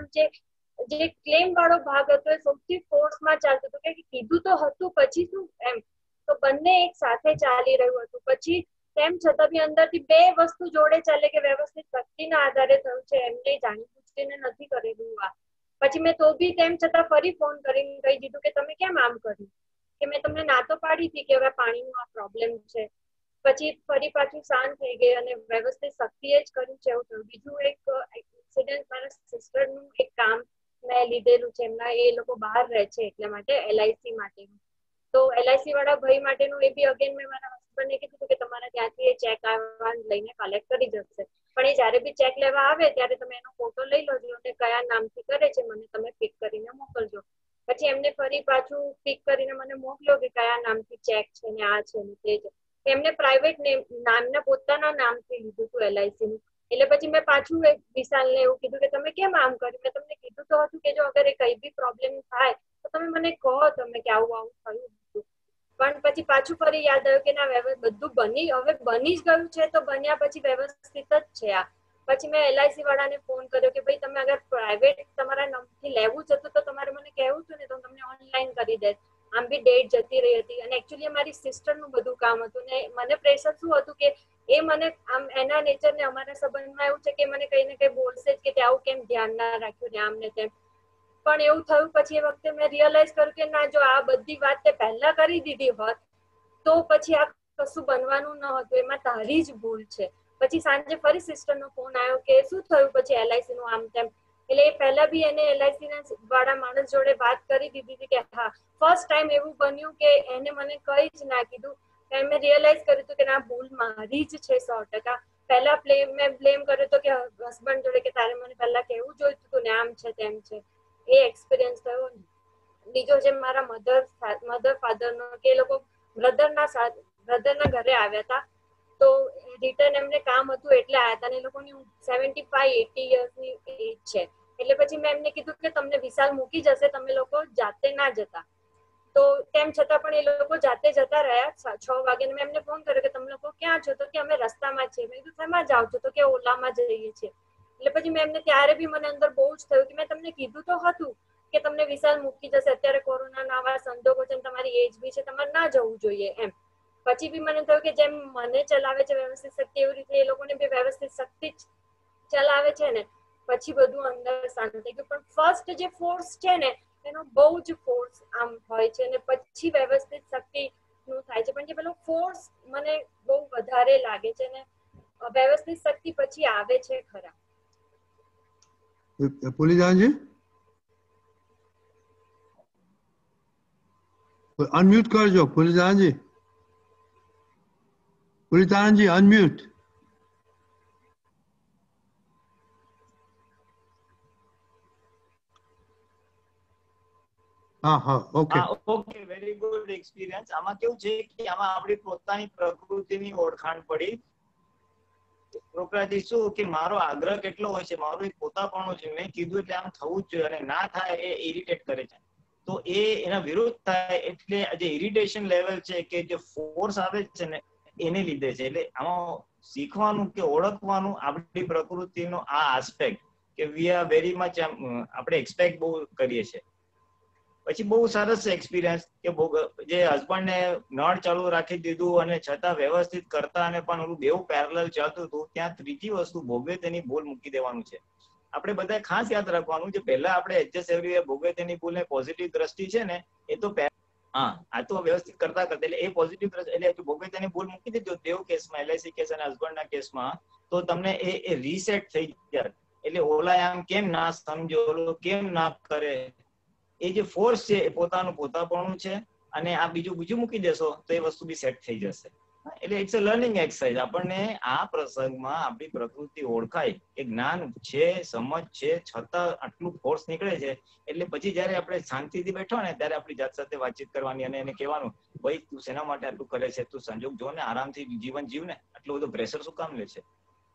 પણ જે ક્લેમ વાળો ભાગ હતો એ સૌથી ફોર્સમાં ચાલતું હતું કે કીધું તો હતું પછી શું એમ. તો બંને એક સાથે ચાલી રહ્યું હતું. પછી તેમ છતાં બી અંદરથી બે વસ્તુ જોડે ચાલે કે વ્યવસ્થિત શક્તિના આધારે થયું છે, એમને જાણી પૂછીને નથી કરેલું આ. પછી મેં તો બી તેમ છતાં ફરી ફોન કરીને કહી દીધું કે તમે કેમ આમ કર્યું, કે મેં તમને ના તો પાડી હતી કે હવે પાણીનો આ પ્રોબ્લેમ છે. પછી ફરી પાછું શાંત થઈ ગઈ અને વ્યવસ્થિત શક્તિએ જ કર્યું છે એવું થયું. બીજું એક ઇન્સિડન્ટ મારા સિસ્ટરનું એક કામ મેં લીધેલું છે, એમના એ લોકો બહાર રહે છે એટલા માટે LIC માટેનું. તો LIC વાળા ભાઈ માટેનું એ બી અગેન મેં મારા હસબન્ડને કીધું કે તમારા ત્યાંથી એ ચેક આવવા લઈને કલેક્ટ કરી જશે. પણ એ જ્યારે બી ચેક લેવા આવે ત્યારે તમે એનો ફોટો લઈ લોજો અને કયા નામથી કરે છે મને તમે પિક કરીને મોકલજો. પછી એમને ફરી પાછું પિક કરીને મને મોકલ્યો કે કયા નામથી ચેક છે ને આ છે ને તે છે. એમને પ્રાઇવેટ નામના પોતાના નામથી લીધું હતું LIC નું. એટલે પછી મેં પાછું વિશાલને એવું કીધું કે તમે કેમ આમ કર્યું, મેં તમને કીધું તો હતું કે જો અગર એ કઈ બી પ્રોબ્લેમ થાય તો તમે મને કહો તમે કે આવું થયું હતું. પણ પછી પાછું ફરી યાદ આવ્યું કે ના બધું બની જ ગયું છે તો બન્યા પછી વ્યવસ્થિત જ છે આ. પછી મેં LIC વાળાને ફોન કર્યો કે ભાઈ તમે અગર પ્રાઇવેટ તમારા નામથી લેવું જ હતું તો તમારે મને કહેવું હતું ને તો તમને ઓનલાઈન કરી દે. આમ બી ડેટ જતી રહી હતી અને એકચ્યુઅલી મારી સિસ્ટરનું બધું કામ હતું ને મને પ્રેશર શું હતું કે એ મને આમ એના નેચરને અમારા સંબંધમાં એવું છે કે મને કઈ ને કઈ બોલશે જ કે આવું કેમ ધ્યાન ના રાખ્યું ને આમ ને તેમ. પણ એવું થયું પછી એ વખતે મેં રિયલાઇઝ કર્યું કે ના જો આ બધી વાત તે પહેલા કરી દીધી હોત તો પછી આ કશું બનવાનું ન હતું, એમાં તારી જ ભૂલ છે. પછી સાંજે ફરી સિસ્ટરનો ફોન આવ્યો કે શું થયું પછી LIC નું આમ તેમ. એટલે એ પહેલા બી એને LIC ના વાળા માણસ જોડે વાત કરી દીધી હતી કે હા ફર્સ્ટ ટાઈમ એવું બન્યું કે એને મને કઈ જ ના કીધું. મેં રિયલાઇઝ કર્યું હતું કે ના ભૂલ મારી જ છે 100%. પહેલા મેં બ્લેમ કર્યો હતો કે હસબન્ડ જોડે કે તારે મને પહેલા કેવું જોઈતું હતું ને આમ છે તેમ છે. એ એક્સપિરિયન્સ થયો. બીજો જેમ મારા મધર ફાધર નો કે એ લોકો બ્રધરના ઘરે આવ્યા હતા તો રિટર્ન એમને કામ હતું એટલે આવ્યા હતા. અને એ લોકોની 75-80 યર્સની એજ છે. એટલે પછી મેં એમને કીધું કે તમને વિશાલ મૂકી જશે, તમે લોકો જાતે ના જતા. તો તેમ છતાં પણ એ લોકો જાતે જતા રહ્યા. 6 વાગે મેં એમને ફોન કર્યો કે તમે લોકો ક્યાં છો, તો કે અમે રસ્તામાં છીએ. મેં કીધું શેમાં જાઓ છો, તો કે ઓલામાં જઈએ છીએ. એટલે પછી મેં એમને ત્યારે બી મને અંદર બહુ જ થયું કે મેં તમને કીધું તો હતું કે તમને વિશાલ મૂકી જશે, અત્યારે કોરોનાના આવા સંજોગો છે, તમારી એજ બી છે, તમારે ના જવું જોઈએ એમ. પછી બી મને થયું કે જેમ મને ચલાવે છે વ્યવસ્થિત શક્તિ એવી રીતે એ લોકોને બી વ્યવસ્થિત શક્તિ ચલાવે છે ને. પછી બધું અંદર શાંત થઈ ગયું. પણ ફર્સ્ટ જે ફોર્સ છે ને એનો બહુ જ ફોર્સ આમ હોય છે અને પછી વ્યવસ્થિત શક્તિ નું થાય છે. પણ જે પેલો ફોર્સ મને બહુ વધારે લાગે છે ને વ્યવસ્થિત શક્તિ પછી આવે છે ખરા. પુલિદાનજી અનમ્યુટ કરજો. Pulidanji unmute. Okay very good experience. આમાં કેવું છે કે આમાં આપણી પોતાની પ્રકૃતિની ઓળખાણ પડી. છોકરાજી શું કે મારો આગ્રહ કેટલો હોય છે, મારું એક પોતાપણું છે, મેં કીધું એટલે આમ થવું જ જોઈએ અને ના થાય એ ઇરિટેટ કરે છે. તો એ એના વિરુદ્ધ થાય એટલે જે ઇરિટેશન લેવલ છે કે જે ફોર્સ આવે છે ને એને લીધે છે. એટલે આમાં શીખવાનું કે ઓળખવાનું આપણી પ્રકૃતિનો આ આસ્પેક્ટ કે વી આર વેરી મચ આપણે એક્સપેક્ટ બહુ કરીએ છીએ. પછી બહુ સરસ એક્સપિરિયન્સ કે જે હસબન્ડને નળ ચાલુ રાખી દીધું અને છતાં વ્યવસ્થિત કરતા અને પણ ઓલું બેઉ પેરેલલ ચાલતું હતું. ત્યાં ત્રીજી વસ્તુ ભોગવે તેની ભૂલ મૂકી દેવાનું છે. આપણે બધા ખાસ યાદ રાખવાનું જે પહેલા આપણે એડજસ્ટ એવરી ભોગવે તેની ભૂલ પોઝિટિવ દ્રષ્ટિ છે ને એ તો આ તો વ્યવસ્થિત કરતા એટલે એ પોઝિટિવ દ્રષ્ટિ એટલે ભોગવે તેની ભૂલ મૂકી દીધો તેવું કેસમાં LIC કેસ અને હસબન્ડના કેસમાં તો તમને એ રીસેટ થઈ જાય. એટલે ઓલા આમ કેમ ના સમજો, ઓલો કેમ ના કરે, એ જે ફોર્સ છે એ પોતાનું પોતાપણું છે અને આ બીજું મૂકી દેશો તો એ વસ્તુ બી સેટ થઈ જશે. એટલે ઇટ્સ અ લર્નિંગ એક્સરસાઇઝ. આપણને આ પ્રસંગમાં આપણી પ્રકૃતિ ઓળખાય કે જ્ઞાન છે, સમજ છે, છતાં આટલું ફોર્સ નીકળે છે. એટલે પછી જયારે આપણે શાંતિથી બેઠો ને ત્યારે આપણી જાત સાથે વાતચીત કરવાની અને એને કહેવાનું ભાઈ તું શેના માટે આટલું કરે છે, તું સંજોગ જો ને, આરામથી જીવન જીવ ને, આટલું બધું પ્રેશર શું કામ લે છે.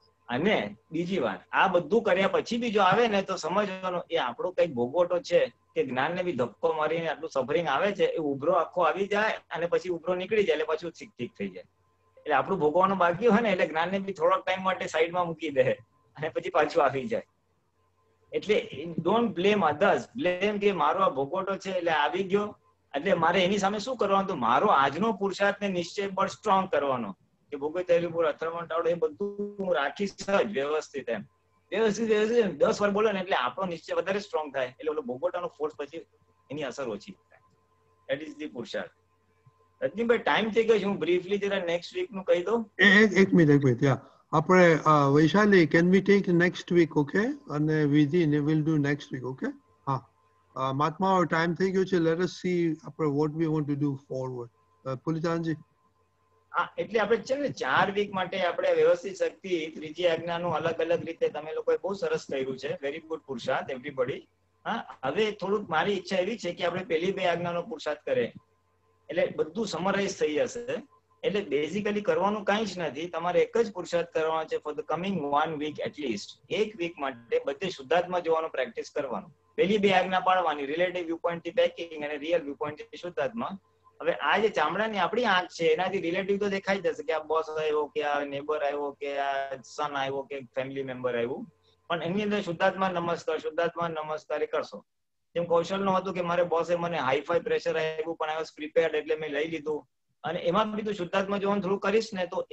અને બીજી વાત, આ બધું કર્યા પછી બી જો આવે ને તો સમજવાનું એ આપણો કઈક ભોગવટો છે કે જ્ઞાનને બી ધક્કો મારીને આટલું સફરિંગ આવે છે, એ ઉભરો આખો આવી જાય અને પછી ઉભરો નીકળી જાય એટલે પાછું ઠીક થઈ જાય. એટલે આપણું ભોગવવાનું બાકી હોય ને એટલે જ્ઞાનને બી થોડોક ટાઈમ માટે સાઈડમાં મૂકી દે અને પછી પાછું આવી જાય. એટલે ડોન્ટ બ્લેમ અધર્સ, બ્લેમ કે મારો આ ભોગવટો છે એટલે આવી ગયો એટલે મારે એની સામે શું કરવાનું, તો મારો આજનો પુરુષાર્થ ને નિશ્ચય બળ સ્ટ્રોંગ કરવાનો કે ભોગવટ થયેલું પૂરું અથડામણ ટાળો એ બધું હું રાખીશ જ વ્યવસ્થિત. એમ વ્યવસ્થિત 10 વાર બોલો ને એટલે આપણો નિશ્ચય વધારે સ્ટ્રોંગ થાય, એટલે ઓલો ભોગવટાનો ફોર્સ પછી એની અસર ઓછી થાય. ધેટ ઇઝ ધી પુરુષાર્થ. રજનીભાઈ ટાઈમ થઈ ગયો છે, હું બ્રીફલી જરા નેક્સ્ટ વીક નું કહી દઉં. એક મિનિટ આપણે Vaishali, can we take next week? Okay, અને વિધિ ને will do next week. Okay, હા મહાત્મા, ટાઈમ થઈ ગયો છે. લેટ અસ સી આપણે what we want to do forward. Pulitanji. હા, એટલે આપણે છે ને 4 વીક માટે આપણે વ્યવસ્થિત શક્તિ ત્રીજી આજ્ઞાનું અલગ અલગ રીતે તમે લોકોએ બહુ સરસ કર્યું છે. વેરી ગુડ પુરુષાર્થ એવરીબડી. હા, હવે થોડુંક મારી ઈચ્છા એવી છે કે આપણે પહેલી 2 આજ્ઞાનો પુરુષાર્થ કરે એટલે બધું સમરાઇઝ થઈ જશે. એટલે બેઝિકલી કરવાનું કઈ જ નથી, તમારે એક જ પુરુષાર્થ કરવાનો છે for the coming 1 week at least. 1 week માટે બધે શુદ્ધાત્મા જોવાનું પ્રેક્ટિસ કરવાનું. પહેલી 2 આજ્ઞા પાડવાની, રિલેટિવ વ્યૂ પોઈન્ટ થી પેકિંગ અને રિયલ વ્યૂ પોઈન્ટ થી શુદ્ધાત્મા. હવે આ જે ચામડાની આપણી આંખ છે એનાથી રિલેટિવ તો દેખાઈ જશે કે આ બોસ આવ્યો, કે આ નેબર આવ્યો, કે આ સન આવ્યો, કે ફેમિલી મેમ્બર આવ્યું, પણ એની અંદર શુદ્ધાત્મા નમસ્કાર, શુદ્ધાત્મા નમસ્કાર એ કરશો. જેમ કૌશલ નું હતું કે મારે બોસે મને હાઈફાઈ પ્રેશર આવ્યું પણ આઈ વોઝ પ્રિપેર્ડ એટલે મેં લઈ લીધું, અને એમાં બી તું શુદ્ધાત્મા જોવાનું થોડું કરીશ ને તો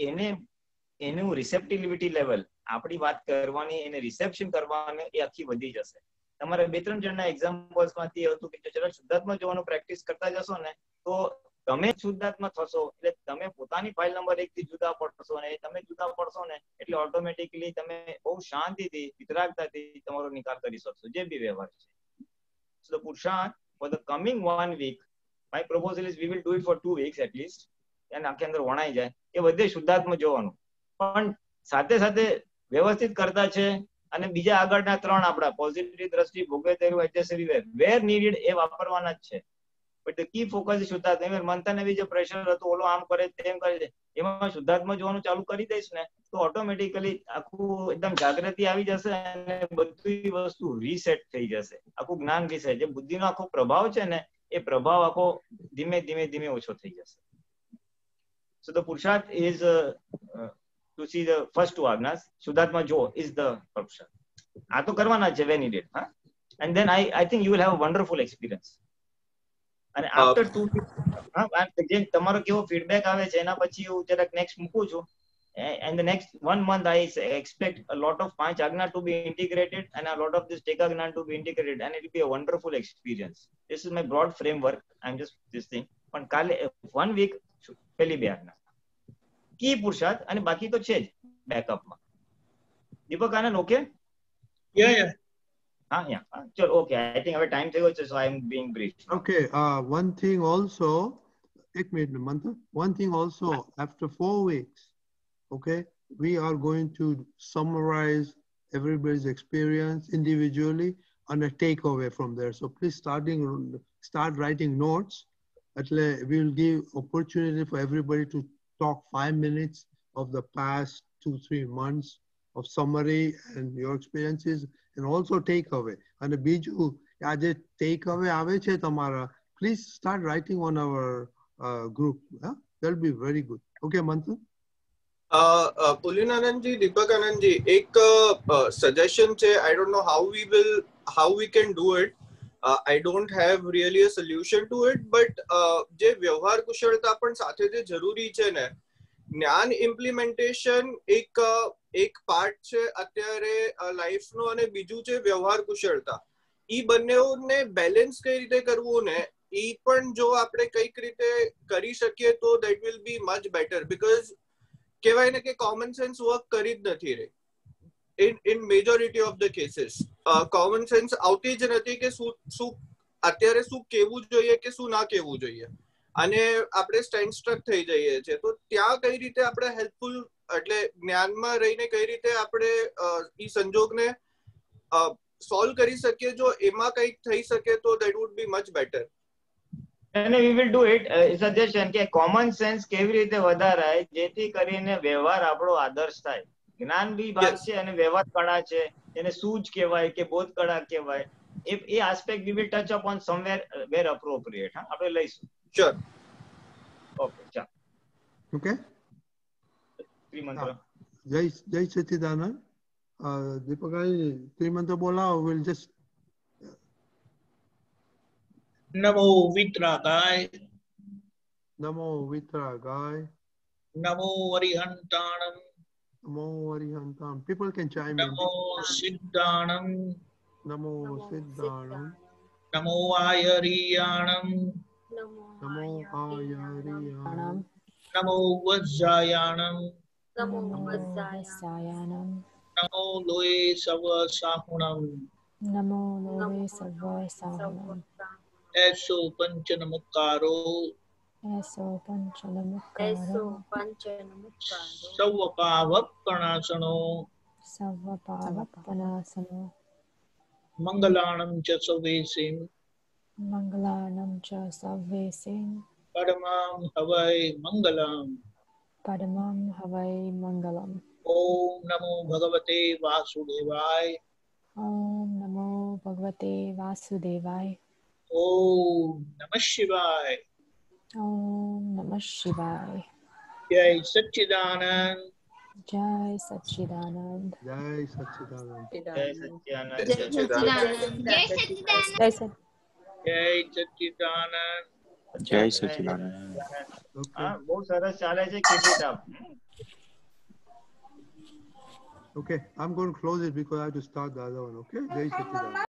એનું રિસેપ્ટિવિટી લેવલ, આપણી વાત કરવાની એને રિસેપ્શન કરવાની એ આખી વધી જશે. તમારે 2-3 જણના એક્ઝામ્પલ્સ માંથી હતું કે જો શુદ્ધાત્મા જોવાનું પ્રેક્ટિસ કરતા જશો ને તો તમે શુદ્ધાત્મા થશો એટલે તમે પોતાની ફાઇલ નંબર 1 થી જુદા પડશો, અને તમે જુદા પડશો ને એટલે ઓટોમેટિકલી તમે બહુ શાંતિથી વિતરાગતાથી તમારો નિકાલ કરી શકશો જે બી વ્યવહાર છે. So the Puruषार्थ for the coming 1 week, my proposal is we will do it for 2 weeks at least. અને આખી અંદર વણાઈ જાય એ બધે શુદ્ધાત્મા જોવાનું, પણ સાથે સાથે વ્યવસ્થિત કરતા છે. અને બીજા આગળના 3 આપણા પોઝિટિવ દ્રષ્ટિ, ભોગે તેરું, એડજસ્ટરી વેર નીડેડ એ વાપરવાના જ છે. બટ ધ કી ફોકસ શુદ્ધાત્મા. મંથનને બી જે પ્રેશર હતું ઓલો આમ કરે તેમ કરે છે, એમાં શુદ્ધાત્મા જોવાનું ચાલુ કરી દઈશ ને તો ઓટોમેટિકલી આખું એકદમ જાગૃતિ આવી જશે અને બધી વસ્તુ રીસેટ થઈ જશે. આખું જ્ઞાન રીસેટ, જે બુદ્ધિનો આખો પ્રભાવ છે ને એ પ્રભાવ આખો ધીમે ધીમે ધીમે ઓછો થઈ જશે. So the Puruषार्थ is to see the first 2 આજ્ઞાસ. શુદ્ધાત્મા જો is the Puruषार्थ. આ તો કરવાના છે when needed. હા, and then I think you will have a wonderful experience. અને after 2 weeks, હા, જે તમારો કેવો ફીડબેક આવે છે એના પછી હું જરાક નેક્સ્ટ મૂકું છું. And the next 1 month I expect a lot of 5 આજ્ઞા to be integrated and a lot of this Tekagnan to be integrated, and it will be a wonderful experience. This is my broad framework. I'm just this thing. પણ કાલે 1 week પહેલી 2 આજ્ઞા કી પુરુષાર્થ, અને બાકી તો છે જ બેકઅપમાં. દીપક આનંદ ઓકે? Yeah. હા, ચલો ઓકે. I think હવે ટાઈમ થઈ ગયો છે, so I am being brief. Okay, one thing also, ek minute Manthan, one thing also, after 4 weeks, okay, we are going to summarize everybody's experience individually and a takeaway from there. So please start writing notes. Atle we will give opportunity for everybody to talk 5 minutes of the past 2-3 months of summary and your experiences, and also takeaway. And બીજું આ જે takeaway આવે છે તમારા, please start writing on our group. That will be very good. Okay, Manthan? Pulinanandji, Deepak Anandji, ek suggestion che, I don't know how we can do it. I don't have really a solution to it, but જે વ્યવહાર કુશળતા પણ સાથે જે જરૂરી છે ને, જ્ઞાન ઇમ્પ્લિમેન્ટેશન એક પાર્ટ છે અત્યારે લાઈફનો, અને બીજું છે વ્યવહાર કુશળતા. ઈ બંનેને બેલેન્સ કઈ રીતે કરવું ને ઈ પણ જો આપણે કઈક રીતે કરી શકીએ તો that will be much better, because કહેવાય ને કે કોમન સેન્સ વર્ક કરી જ નથી રહી in majority of the cases. Common sense આવતી જ નથી કે શું અત્યારે શું કેવું જોઈએ કે શું ના કેવું જોઈએ, અને આપણે સ્ટેન્ડ સ્ટ્રક થઈ જઈએ છે. તો ત્યાં કઈ રીતે આપણે હેલ્પફુલ, એટલે જ્ઞાનમાં રહીને કઈ રીતે આપણે ઈ સંજોગને સોલ્વ કરી શકીએ, જો એમાં કંઈક થઈ શકે તો that would be much better. અને we will do it. Suggestion કે કોમન સેન્સ કેવી રીતે વધારાય જેથી કરીને વ્યવહાર આપણો આદર્શ થાય. જ્ઞાન બી ભાગ છે અને વ્યવહાર કળા છે, એને સૂઝ કહેવાય કે બોધ કળા કહેવાય. એ aspect we will touch upon somewhere where appropriate. હા, આપણે લઈશું. Sure. ઓકે, ચાલો. Okay. ત્રિમંત્ર. જય સચ્ચિદાનંદ. દીપકભાઈ ત્રિમંત્ર બોલાવો. We'll just નમો વિતરાગાય, નમો વિતરાગાય, નમો અરિહંતાણમ, નમો અરિહંતામ. People can chime in. નમો સિદ્ધાણમ, નમો સિદ્ધાણમ, નમો આયરિયાણમ, નમો આયરિયાણમ, નમો વજ્જાયાણમ, નમો વજ્જાયાણમ, નમો લોએ સવ સાહુણમ, નમો લોવે સર્વ સાહુણમ, એસો પંચનમુક્કારો, એસો પંચનમુક્કારો, સૌ પાવપણાસનો, સર્વ પાવપનાસનો, મંગલાણમ ચ સવેસિમ, મંગલાનમ ચ સવ્યેસિમ, પરમામ હવૈ મંગલમ, પરમં હવૈ મંગલમ. ઓમ નમો ભગવતે વાસુદેવાય, ઓમ નમો ભગવતે વાસુદેવાય, ઓમ નમઃ શિવાય, ઓમ નમઃ શિવાય. જય સચ્ચિદાનંદ, જય સચ્ચિદાનંદ, જય સચ્ચિદાનંદ, જય સચ્ચિદાનંદ, જય સચ્ચિદાનંદ. જય સચ્ચિદાનંદ. જય સચ્ચિદાનંદ. હા, બહુ સરસ ચાલે છે. Keep it up. Okay, I'm going to close it because I have to start the other one. Okay, જય સચ્ચિદાનંદ.